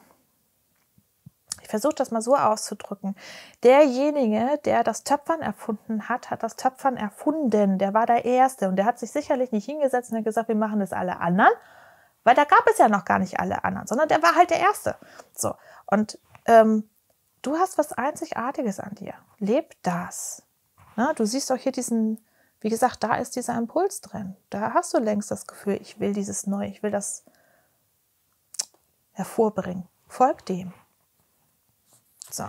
ich versuche das mal so auszudrücken. Derjenige, der das Töpfern erfunden hat, hat das Töpfern erfunden. Der war der Erste und der hat sich sicherlich nicht hingesetzt und hat gesagt, wir machen das alle anderen, weil da gab es ja noch gar nicht alle anderen, sondern der war halt der Erste. So, und ähm, du hast was Einzigartiges an dir. Leb das. Na, du siehst auch hier diesen, wie gesagt, da ist dieser Impuls drin. Da hast du längst das Gefühl, ich will dieses Neue, ich will das hervorbringen. Folg dem. So.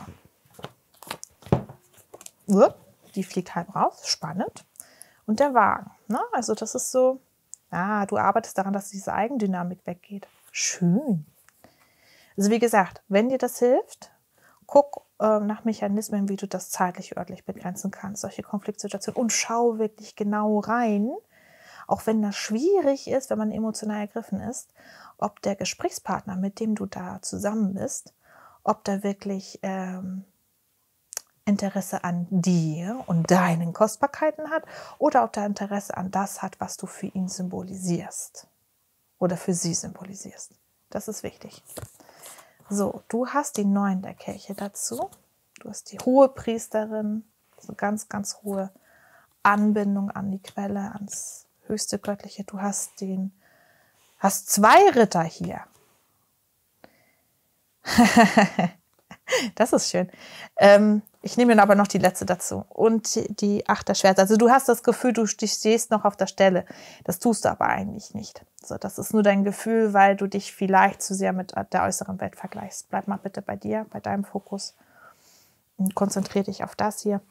Die fliegt halb raus, spannend. Und der Wagen. Ne? Also das ist so, ah, du arbeitest daran, dass diese Eigendynamik weggeht. Schön. Also wie gesagt, wenn dir das hilft, guck äh, nach Mechanismen, wie du das zeitlich, örtlich begrenzen kannst, solche Konfliktsituationen, und schau wirklich genau rein, auch wenn das schwierig ist, wenn man emotional ergriffen ist, ob der Gesprächspartner, mit dem du da zusammen bist, ob der wirklich ähm, Interesse an dir und deinen Kostbarkeiten hat oder ob der Interesse an das hat, was du für ihn symbolisierst oder für sie symbolisierst. Das ist wichtig. So, du hast die Neun der Kelche dazu. Du hast die Hohepriesterin, so ganz, ganz hohe Anbindung an die Quelle, ans höchste Göttliche. Du hast den, hast zwei Ritter hier. Das ist schön. Ähm, Ich nehme dann aber noch die letzte dazu. Und die, die Acht der Schwerter. Also du hast das Gefühl, du stehst noch auf der Stelle. Das tust du aber eigentlich nicht. So, das ist nur dein Gefühl, weil du dich vielleicht zu sehr mit der äußeren Welt vergleichst. Bleib mal bitte bei dir, bei deinem Fokus. Und konzentriere dich auf das hier.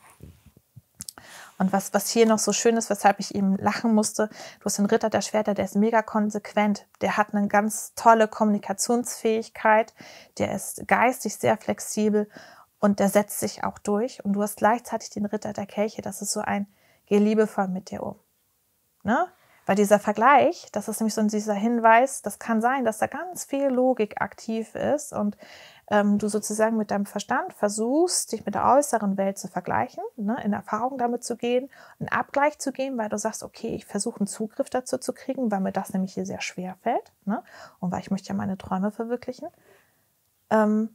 Und was, was hier noch so schön ist, weshalb ich eben lachen musste, du hast den Ritter der Schwerter, der ist mega konsequent. Der hat eine ganz tolle Kommunikationsfähigkeit. Der ist geistig sehr flexibel. Und der setzt sich auch durch. Und du hast gleichzeitig den Ritter der Kelche. Das ist so ein, geh liebevoll mit dir um. Ne? Weil dieser Vergleich, das ist nämlich so dieser Hinweis, das kann sein, dass da ganz viel Logik aktiv ist und ähm, du sozusagen mit deinem Verstand versuchst, dich mit der äußeren Welt zu vergleichen, ne? In Erfahrung damit zu gehen, einen Abgleich zu gehen, weil du sagst, okay, ich versuche einen Zugriff dazu zu kriegen, weil mir das nämlich hier sehr schwer fällt, ne? Und weil ich möchte ja meine Träume verwirklichen. Ähm,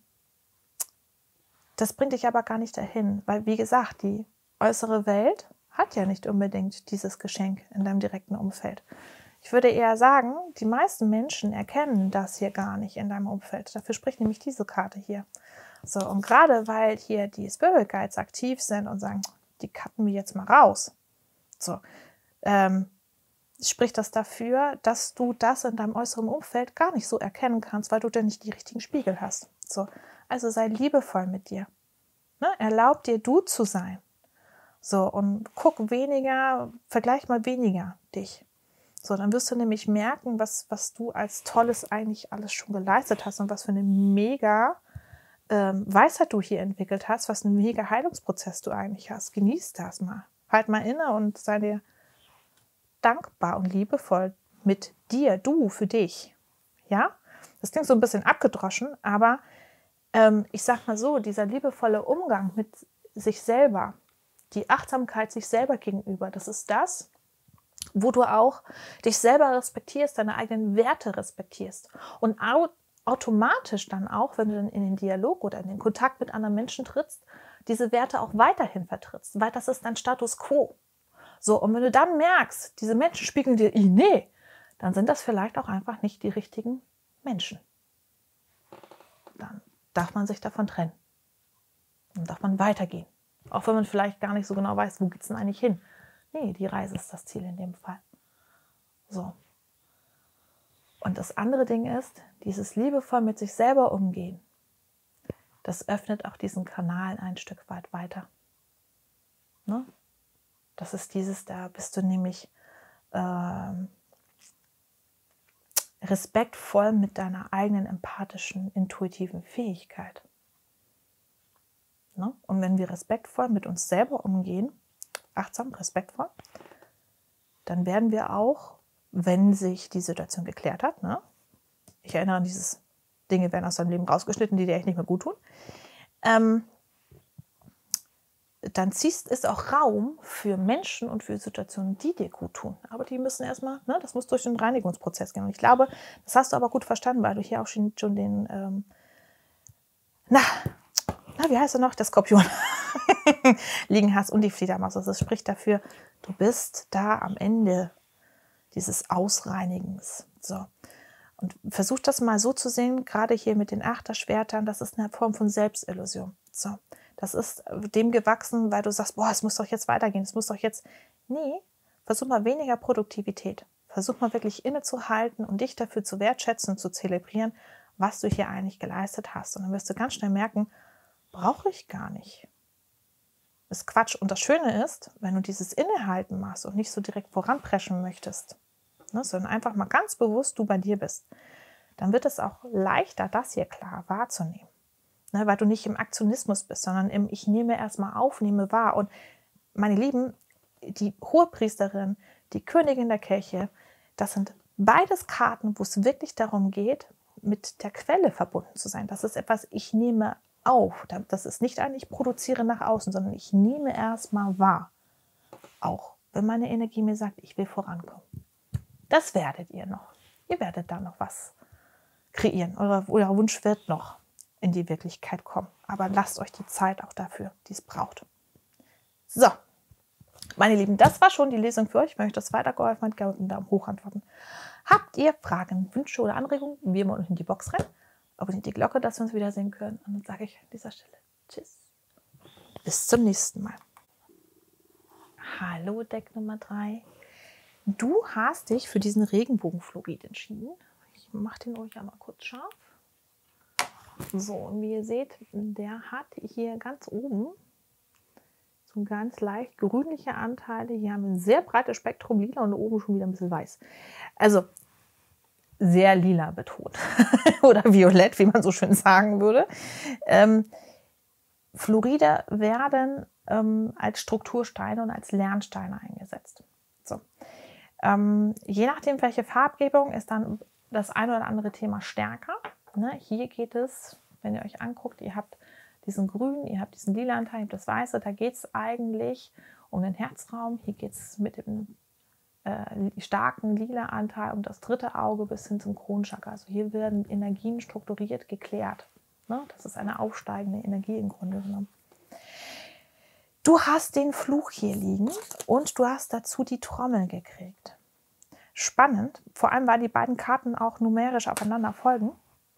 Das bringt dich aber gar nicht dahin, weil, wie gesagt, die äußere Welt hat ja nicht unbedingt dieses Geschenk in deinem direkten Umfeld. Ich würde eher sagen, die meisten Menschen erkennen das hier gar nicht in deinem Umfeld. Dafür spricht nämlich diese Karte hier. So, und gerade weil hier die Spirit Guides aktiv sind und sagen, die cutten wir jetzt mal raus, so, ähm, spricht das dafür, dass du das in deinem äußeren Umfeld gar nicht so erkennen kannst, weil du dann nicht die richtigen Spiegel hast. So. Also sei liebevoll mit dir. Ne? Erlaub dir, du zu sein. So, und guck weniger, vergleich mal weniger dich. So, dann wirst du nämlich merken, was, was du als Tolles eigentlich alles schon geleistet hast und was für eine mega ähm, Weisheit du hier entwickelt hast, was einen mega Heilungsprozess du eigentlich hast. Genieß das mal. Halt mal inne und sei dir dankbar und liebevoll mit dir, du, für dich. Ja? Das klingt so ein bisschen abgedroschen, aber ähm, ich sag mal so, dieser liebevolle Umgang mit sich selber, die Achtsamkeit sich selber gegenüber, das ist das, wo du auch dich selber respektierst, deine eigenen Werte respektierst und au- automatisch dann auch, wenn du dann in den Dialog oder in den Kontakt mit anderen Menschen trittst, diese Werte auch weiterhin vertrittst, weil das ist dein Status quo. So, und wenn du dann merkst, diese Menschen spiegeln dir, "Ih, nee", dann sind das vielleicht auch einfach nicht die richtigen Menschen. Dann darf man sich davon trennen. Dann darf man weitergehen. Auch wenn man vielleicht gar nicht so genau weiß, wo geht es denn eigentlich hin. Nee, die Reise ist das Ziel in dem Fall. So. Und das andere Ding ist, dieses liebevoll mit sich selber umgehen, das öffnet auch diesen Kanal ein Stück weit weiter. Ne? Das ist dieses, da bist du nämlich ähm, respektvoll mit deiner eigenen empathischen, intuitiven Fähigkeit. Ne? Und wenn wir respektvoll mit uns selber umgehen, achtsam, respektvoll, dann werden wir auch, wenn sich die Situation geklärt hat, ne? Ich erinnere an dieses, Dinge werden aus deinem Leben rausgeschnitten, die dir echt nicht mehr gut tun, ähm, dann ziehst, ist auch Raum für Menschen und für Situationen, die dir gut tun. Aber die müssen erstmal, ne, das muss durch den Reinigungsprozess gehen. Und ich glaube, das hast du aber gut verstanden, weil du hier auch schon, schon den, ähm, na, na, wie heißt er noch? Der Skorpion liegen hast und die Fledermaus. Also das spricht dafür, du bist da am Ende dieses Ausreinigens. So. Und versuch das mal so zu sehen, gerade hier mit den Achterschwertern, das ist eine Form von Selbstillusion. So. Das ist dem gewachsen, weil du sagst, boah, es muss doch jetzt weitergehen, es muss doch jetzt... Nee, versuch mal weniger Produktivität. Versuch mal wirklich innezuhalten und dich dafür zu wertschätzen und zu zelebrieren, was du hier eigentlich geleistet hast. Und dann wirst du ganz schnell merken, brauche ich gar nicht. Das ist Quatsch. Und das Schöne ist, wenn du dieses Innehalten machst und nicht so direkt voranpreschen möchtest, ne, sondern einfach mal ganz bewusst du bei dir bist, dann wird es auch leichter, das hier klar wahrzunehmen. Ne, weil du nicht im Aktionismus bist, sondern im Ich nehme erstmal auf, nehme wahr. Und meine Lieben, die Hohepriesterin, die Königin der Kelche, das sind beides Karten, wo es wirklich darum geht, mit der Quelle verbunden zu sein. Das ist etwas, ich nehme auf. Das ist nicht ein, ich produziere nach außen, sondern ich nehme erstmal wahr. Auch wenn meine Energie mir sagt, ich will vorankommen. Das werdet ihr noch. Ihr werdet da noch was kreieren. Euer, euer Wunsch wird noch in die Wirklichkeit kommen. Aber lasst euch die Zeit auch dafür, die es braucht. So, meine Lieben, das war schon die Lesung für euch. Wenn euch das weitergeholfen hat, gerne einen Daumen hoch antworten. Habt ihr Fragen, Wünsche oder Anregungen? Wir mal unten in die Box rein. Abonniert die Glocke, dass wir uns wiedersehen können. Und dann sage ich an dieser Stelle Tschüss. bis zum nächsten Mal. Hallo Deck Nummer drei. Du hast dich für diesen Regenbogenfluorid entschieden. Ich mache den euch einmal kurz scharf. So, und wie ihr seht, der hat hier ganz oben so ganz leicht grünliche Anteile. Hier haben wir ein sehr breites Spektrum lila und oben schon wieder ein bisschen weiß. Also sehr lila betont oder violett, wie man so schön sagen würde. Ähm, Fluoride werden ähm, als Struktursteine und als Lernsteine eingesetzt. So. Ähm, je nachdem, welche Farbgebung, ist dann das ein oder andere Thema stärker. Ne? Hier geht es, wenn ihr euch anguckt, ihr habt diesen grünen, ihr habt diesen lila Anteil, ihr habt das weiße, da geht es eigentlich um den Herzraum. Hier geht es mit dem äh, starken lila Anteil um das dritte Auge bis hin zum Kronchakra. Also hier werden Energien strukturiert geklärt. Ne? Das ist eine aufsteigende Energie im Grunde genommen. Du hast den Fluch hier liegen und du hast dazu die Trommel gekriegt. Spannend, vor allem weil die beiden Karten auch numerisch aufeinander folgen.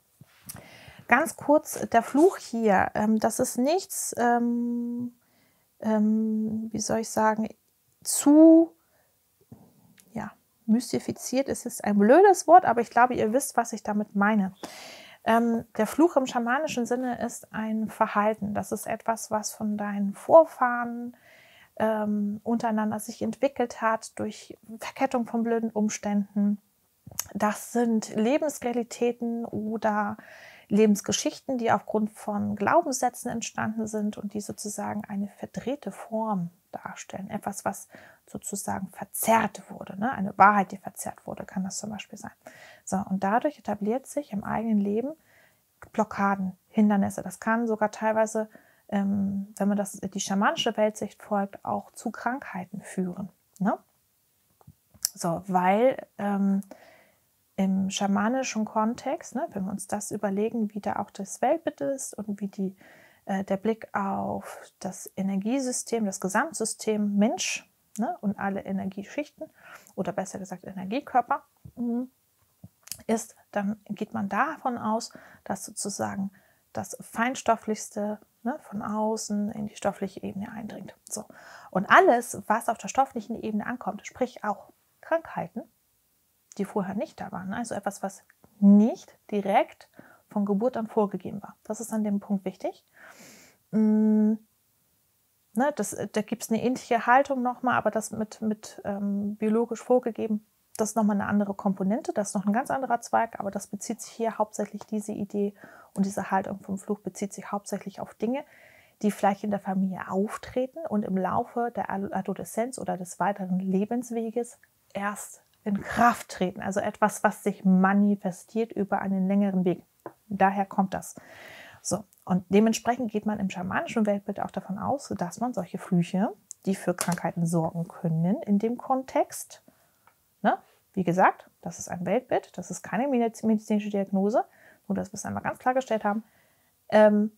Ganz kurz, der Fluch hier, ähm, das ist nichts, ähm, ähm, wie soll ich sagen, zu ja, mystifiziert. Es ist ein blödes Wort, aber ich glaube, ihr wisst, was ich damit meine. Ähm, der Fluch im schamanischen Sinne ist ein Verhalten. Das ist etwas, was von deinen Vorfahren ähm, untereinander sich entwickelt hat durch Verkettung von blöden Umständen. Das sind Lebensrealitäten oder Lebensgeschichten, die aufgrund von Glaubenssätzen entstanden sind und die sozusagen eine verdrehte Form darstellen. Etwas, was sozusagen verzerrt wurde. Ne? Eine Wahrheit, die verzerrt wurde, kann das zum Beispiel sein. So, und dadurch etabliert sich im eigenen Leben Blockaden, Hindernisse. Das kann sogar teilweise, ähm, wenn man das die schamanische Weltsicht folgt, auch zu Krankheiten führen. Ne? So, weil ähm, im schamanischen Kontext, ne, wenn wir uns das überlegen, wie da auch das Weltbild ist und wie die, äh, der Blick auf das Energiesystem, das Gesamtsystem Mensch, ne, und alle Energieschichten oder besser gesagt Energiekörper ist, dann geht man davon aus, dass sozusagen das Feinstofflichste, ne, von außen in die stoffliche Ebene eindringt. So. Und alles, was auf der stofflichen Ebene ankommt, sprich auch Krankheiten, die vorher nicht da waren. Also etwas, was nicht direkt von Geburt an vorgegeben war. Das ist an dem Punkt wichtig. Mm, ne, das, da gibt es eine ähnliche Haltung nochmal, aber das mit, mit ähm, biologisch vorgegeben, das ist nochmal eine andere Komponente, das ist noch ein ganz anderer Zweig, aber das bezieht sich hier hauptsächlich, diese Idee und diese Haltung vom Fluch bezieht sich hauptsächlich auf Dinge, die vielleicht in der Familie auftreten und im Laufe der Adoleszenz oder des weiteren Lebensweges erst in Kraft treten. Also etwas, was sich manifestiert über einen längeren Weg. Daher kommt das. So, und dementsprechend geht man im schamanischen Weltbild auch davon aus, dass man solche Flüche, die für Krankheiten sorgen können, in dem Kontext, ne, wie gesagt, das ist ein Weltbild, das ist keine medizinische Diagnose, nur dass wir es einmal ganz klargestellt haben, ähm,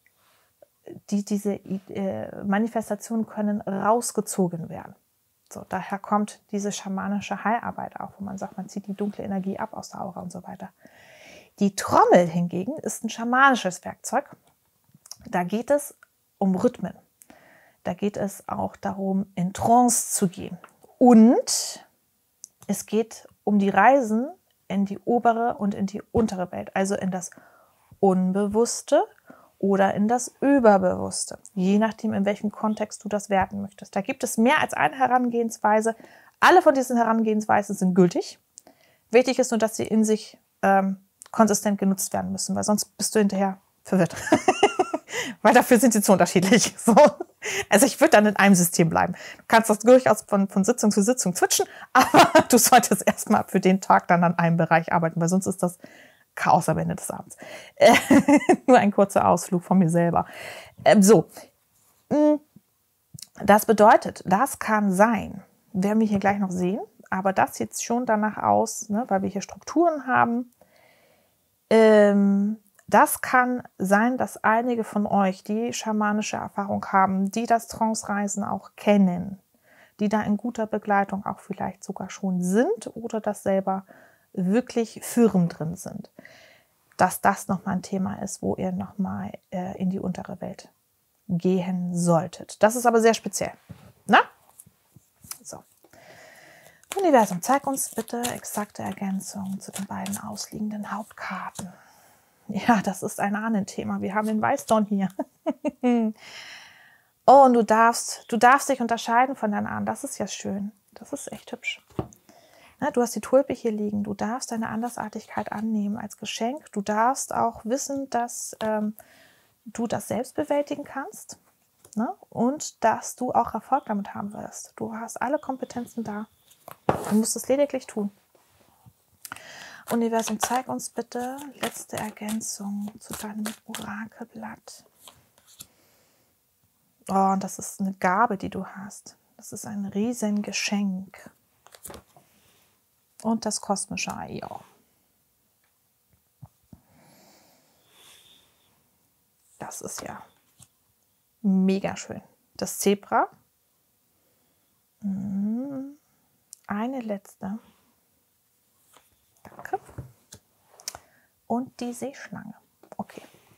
die, diese äh, Manifestationen können rausgezogen werden. So, daher kommt diese schamanische Heilarbeit auch, wo man sagt, man zieht die dunkle Energie ab aus der Aura und so weiter. Die Trommel hingegen ist ein schamanisches Werkzeug. Da geht es um Rhythmen. Da geht es auch darum, in Trance zu gehen. Und es geht um die Reisen in die obere und in die untere Welt, also in das Unbewusste oder in das Überbewusste, je nachdem, in welchem Kontext du das werten möchtest. Da gibt es mehr als eine Herangehensweise. Alle von diesen Herangehensweisen sind gültig. Wichtig ist nur, dass sie in sich ähm, konsistent genutzt werden müssen, weil sonst bist du hinterher verwirrt. Weil dafür sind sie zu unterschiedlich. So. Also ich würde dann in einem System bleiben. Du kannst das durchaus von, von Sitzung zu Sitzung switchen, aber du solltest erstmal für den Tag dann an einem Bereich arbeiten, weil sonst ist das Chaos am Ende des Abends. Äh, nur ein kurzer Ausflug von mir selber. Ähm, so, das bedeutet, das kann sein, werden wir hier gleich noch sehen, aber das sieht schon danach aus, ne, weil wir hier Strukturen haben. Ähm, das kann sein, dass einige von euch, die schamanische Erfahrung haben, die das Trance-Reisen auch kennen, die da in guter Begleitung auch vielleicht sogar schon sind oder das selber wirklich firm drin sind, dass das nochmal ein Thema ist, wo ihr nochmal äh, in die untere Welt gehen solltet. Das ist aber sehr speziell. Na? So. Universum, zeig uns bitte exakte Ergänzungen zu den beiden ausliegenden Hauptkarten. Ja, das ist ein Ahnenthema. Wir haben den Weißdorn hier. Oh, und du darfst, du darfst dich unterscheiden von deinen Ahnen. Das ist ja schön. Das ist echt hübsch. Ja, du hast die Tulpe hier liegen. Du darfst deine Andersartigkeit annehmen als Geschenk. Du darfst auch wissen, dass ähm, du das selbst bewältigen kannst, ne? Und dass du auch Erfolg damit haben wirst. Du hast alle Kompetenzen da. Du musst es lediglich tun. Universum, zeig uns bitte letzte Ergänzung zu deinem Orakelblatt. Oh, und das ist eine Gabe, die du hast. Das ist ein Riesengeschenk. Und das kosmische Ei. Ja. Das ist ja mega schön. Das Zebra. Eine letzte. Danke. Und die Seeschlange. Okay.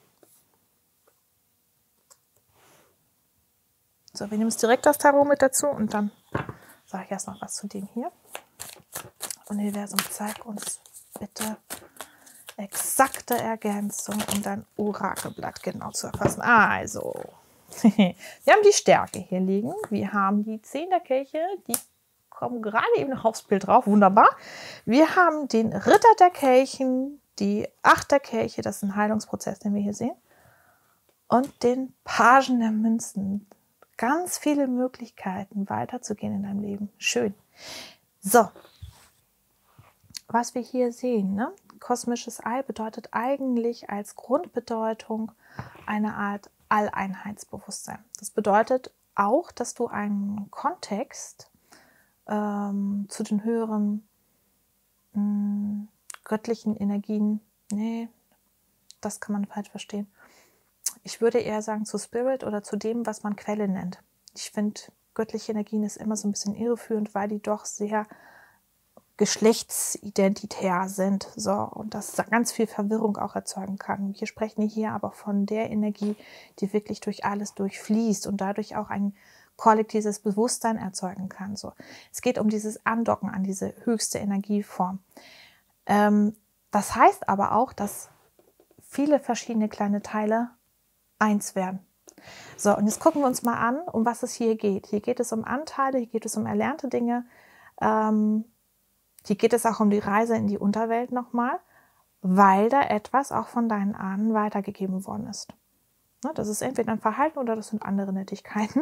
So, wir nehmen jetzt direkt das Tarot mit dazu und dann sage ich erst noch was zu dem hier. Universum, zeig uns bitte exakte Ergänzung, um dein Orakelblatt genau zu erfassen. Also, wir haben die Stärke hier liegen. Wir haben die Zehn der Kelche, die kommen gerade eben noch aufs Bild drauf. Wunderbar. Wir haben den Ritter der Kelchen, die Acht der Kelche, das ist ein Heilungsprozess, den wir hier sehen. Und den Pagen der Münzen. Ganz viele Möglichkeiten, weiterzugehen in deinem Leben. Schön. So, was wir hier sehen, ne? Kosmisches Ei bedeutet eigentlich als Grundbedeutung eine Art Alleinheitsbewusstsein. Das bedeutet auch, dass du einen Kontext ähm, zu den höheren mh, göttlichen Energien, nee, das kann man falsch verstehen. Ich würde eher sagen zu Spirit oder zu dem, was man Quelle nennt. Ich finde, göttliche Energien ist immer so ein bisschen irreführend, weil die doch sehr geschlechtsidentitär sind. So, und das ganz viel Verwirrung auch erzeugen kann. Wir sprechen hier aber von der Energie, die wirklich durch alles durchfließt und dadurch auch ein kollektives Bewusstsein erzeugen kann. So, es geht um dieses Andocken an diese höchste Energieform. Ähm, das heißt aber auch, dass viele verschiedene kleine Teile eins werden. So, und jetzt gucken wir uns mal an, um was es hier geht. Hier geht es um Anteile, hier geht es um erlernte Dinge. Ähm, hier geht es auch um die Reise in die Unterwelt nochmal, weil da etwas auch von deinen Ahnen weitergegeben worden ist. Ne, das ist entweder ein Verhalten oder das sind andere Nettigkeiten.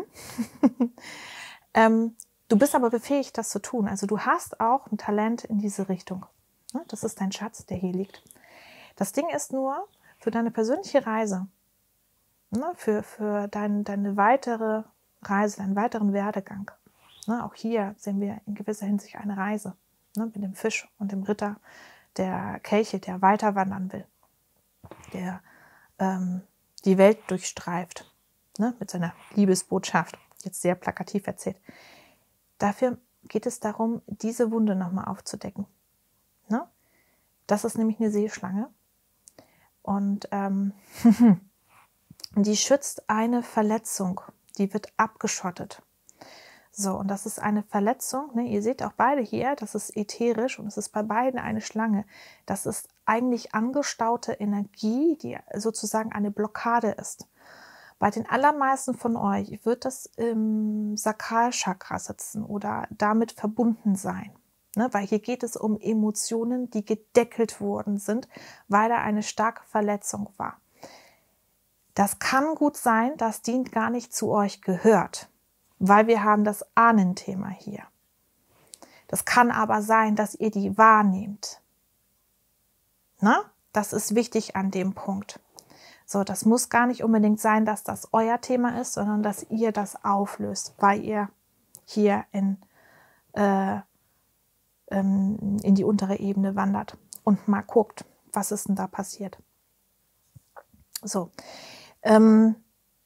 ähm, du bist aber befähigt, das zu tun. Also du hast auch ein Talent in diese Richtung. Ne, das ist dein Schatz, der hier liegt. Das Ding ist nur, für deine persönliche Reise, ne, für, für dein, deine weitere Reise, deinen weiteren Werdegang. Ne, auch hier sehen wir in gewisser Hinsicht eine Reise, ne, mit dem Fisch und dem Ritter der Kelche, der weiter wandern will, der ähm, die Welt durchstreift, ne, mit seiner Liebesbotschaft, jetzt sehr plakativ erzählt. Dafür geht es darum, diese Wunde nochmal aufzudecken. Ne? Das ist nämlich eine Seeschlange und ähm, die schützt eine Verletzung, die wird abgeschottet. So, und das ist eine Verletzung, ne? Ihr seht auch beide hier, das ist ätherisch und es ist bei beiden eine Schlange. Das ist eigentlich angestaute Energie, die sozusagen eine Blockade ist. Bei den allermeisten von euch wird das im Sakralchakra sitzen oder damit verbunden sein. Ne? Weil hier geht es um Emotionen, die gedeckelt worden sind, weil da eine starke Verletzung war. Das kann gut sein, das dient gar nicht zu euch gehört. Weil wir haben das Ahnenthema hier. Das kann aber sein, dass ihr die wahrnehmt. Na? Das ist wichtig an dem Punkt. So, das muss gar nicht unbedingt sein, dass das euer Thema ist, sondern dass ihr das auflöst, weil ihr hier in, äh, ähm, in die untere Ebene wandert und mal guckt, was ist denn da passiert. So, ähm,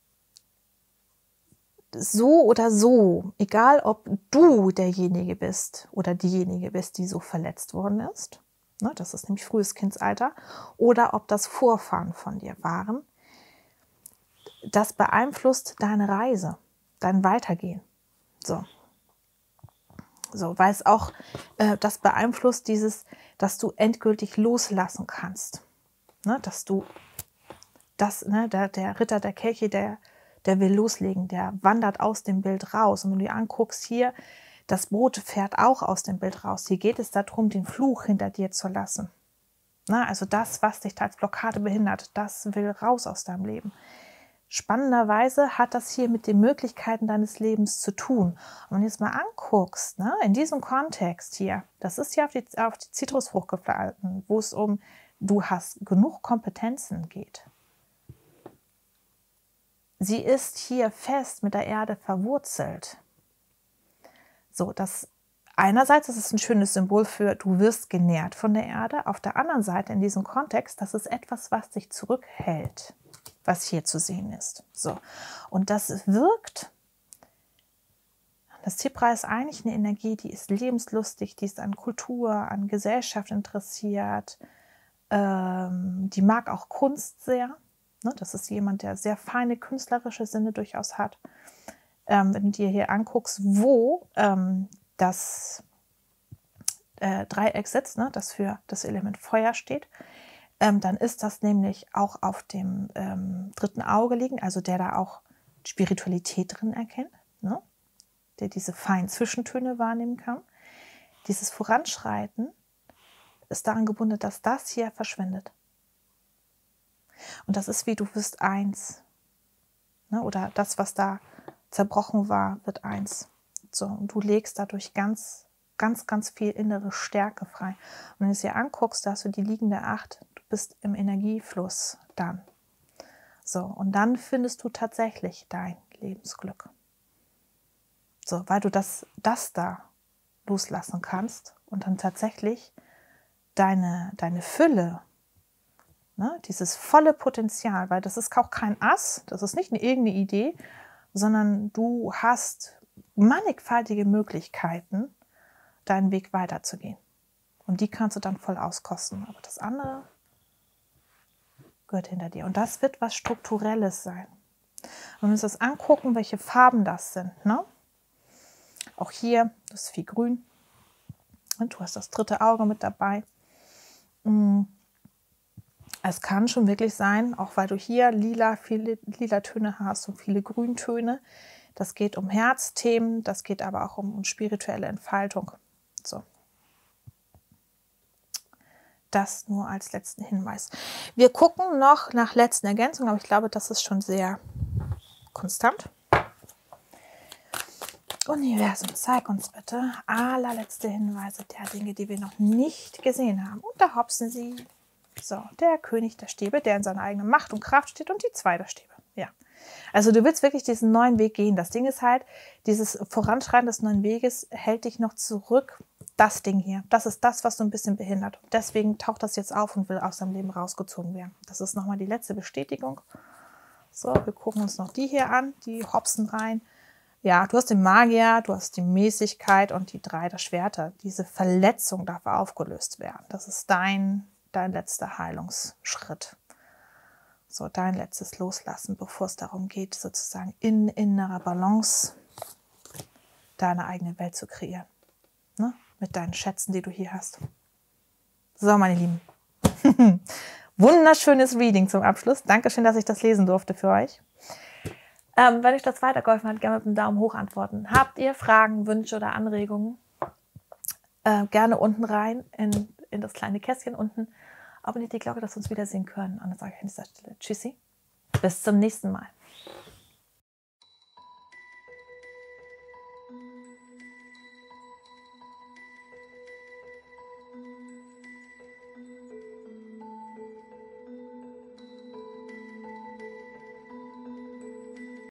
so oder so, egal ob du derjenige bist oder diejenige bist, die so verletzt worden ist, ne, das ist nämlich frühes Kindsalter, oder ob das Vorfahren von dir waren, das beeinflusst deine Reise, dein Weitergehen. So. So, weil es auch, äh, das beeinflusst dieses, dass du endgültig loslassen kannst. Ne? Dass du, das, ne, der, der Ritter der Kelche, der, der will loslegen, der wandert aus dem Bild raus. Und wenn du dir anguckst, hier, das Boot fährt auch aus dem Bild raus. Hier geht es darum, den Fluch hinter dir zu lassen. Na, also das, was dich als Blockade behindert, das will raus aus deinem Leben. Spannenderweise hat das hier mit den Möglichkeiten deines Lebens zu tun. Und wenn du es mal anguckst, ne, in diesem Kontext hier, das ist ja auf die, auf die Zitrusfrucht gefallen, wo es um du hast genug Kompetenzen geht. Sie ist hier fest mit der Erde verwurzelt. So, das einerseits ist es ein schönes Symbol für du wirst genährt von der Erde. Auf der anderen Seite in diesem Kontext, das ist etwas, was dich zurückhält, was hier zu sehen ist. So. Und das wirkt, das Zebra ist eigentlich eine Energie, die ist lebenslustig, die ist an Kultur, an Gesellschaft interessiert, ähm, die mag auch Kunst sehr. Ne? Das ist jemand, der sehr feine künstlerische Sinne durchaus hat. Ähm, wenn du dir hier anguckst, wo ähm, das äh, Dreieck sitzt, ne, das für das Element Feuer steht, Ähm, dann ist das nämlich auch auf dem ähm, dritten Auge liegen, also der da auch Spiritualität drin erkennt, ne? Der diese feinen Zwischentöne wahrnehmen kann. Dieses Voranschreiten ist daran gebunden, dass das hier verschwindet. Und das ist wie du wirst eins. Ne? Oder das, was da zerbrochen war, wird eins. So, und du legst dadurch ganz, ganz, ganz viel innere Stärke frei. Und wenn du es dir anguckst, da hast du die liegende Acht, bist im Energiefluss dann. So, und dann findest du tatsächlich dein Lebensglück. So, weil du das, das da loslassen kannst und dann tatsächlich deine, deine Fülle, ne, dieses volle Potenzial, weil das ist auch kein Ass, das ist nicht eine irgendeine Idee, sondern du hast mannigfaltige Möglichkeiten, deinen Weg weiterzugehen. Und die kannst du dann voll auskosten. Aber das andere gehört hinter dir. Und das wird was Strukturelles sein. Und wenn wir uns das angucken, welche Farben das sind. Ne? Auch hier, das ist viel grün. Und du hast das dritte Auge mit dabei. Es kann schon wirklich sein, auch weil du hier lila, viele lila Töne hast und viele Grüntöne. Das geht um Herzthemen, das geht aber auch um, um spirituelle Entfaltung. So. Das nur als letzten Hinweis. Wir gucken noch nach letzten Ergänzungen, aber ich glaube, das ist schon sehr konstant. Universum, zeig uns bitte allerletzte Hinweise der Dinge, die wir noch nicht gesehen haben. Und da hopsen sie. So, der König der Stäbe, der in seiner eigenen Macht und Kraft steht und die zwei der Stäbe. Ja. Also du willst wirklich diesen neuen Weg gehen. Das Ding ist halt, dieses Voranschreiten des neuen Weges hält dich noch zurück. Das Ding hier, das ist das, was so ein bisschen behindert. Und deswegen taucht das jetzt auf und will aus seinem Leben rausgezogen werden. Das ist nochmal die letzte Bestätigung. So, wir gucken uns noch die hier an, die hopsen rein. Ja, du hast den Magier, du hast die Mäßigkeit und die drei der Schwerter. Diese Verletzung darf aufgelöst werden. Das ist dein, dein letzter Heilungsschritt. So, dein letztes Loslassen, bevor es darum geht, sozusagen in innerer Balance deine eigene Welt zu kreieren. Ne? Mit deinen Schätzen, die du hier hast. So, meine Lieben. Wunderschönes Reading zum Abschluss. Dankeschön, dass ich das lesen durfte für euch. Ähm, wenn euch das weitergeholfen hat, gerne mit einem Daumen hoch antworten. Habt ihr Fragen, Wünsche oder Anregungen? Äh, gerne unten rein in, in das kleine Kästchen unten. Abonniert die Glocke, dass wir uns wiedersehen können. Und dann sage ich an dieser Stelle Tschüssi. Bis zum nächsten Mal.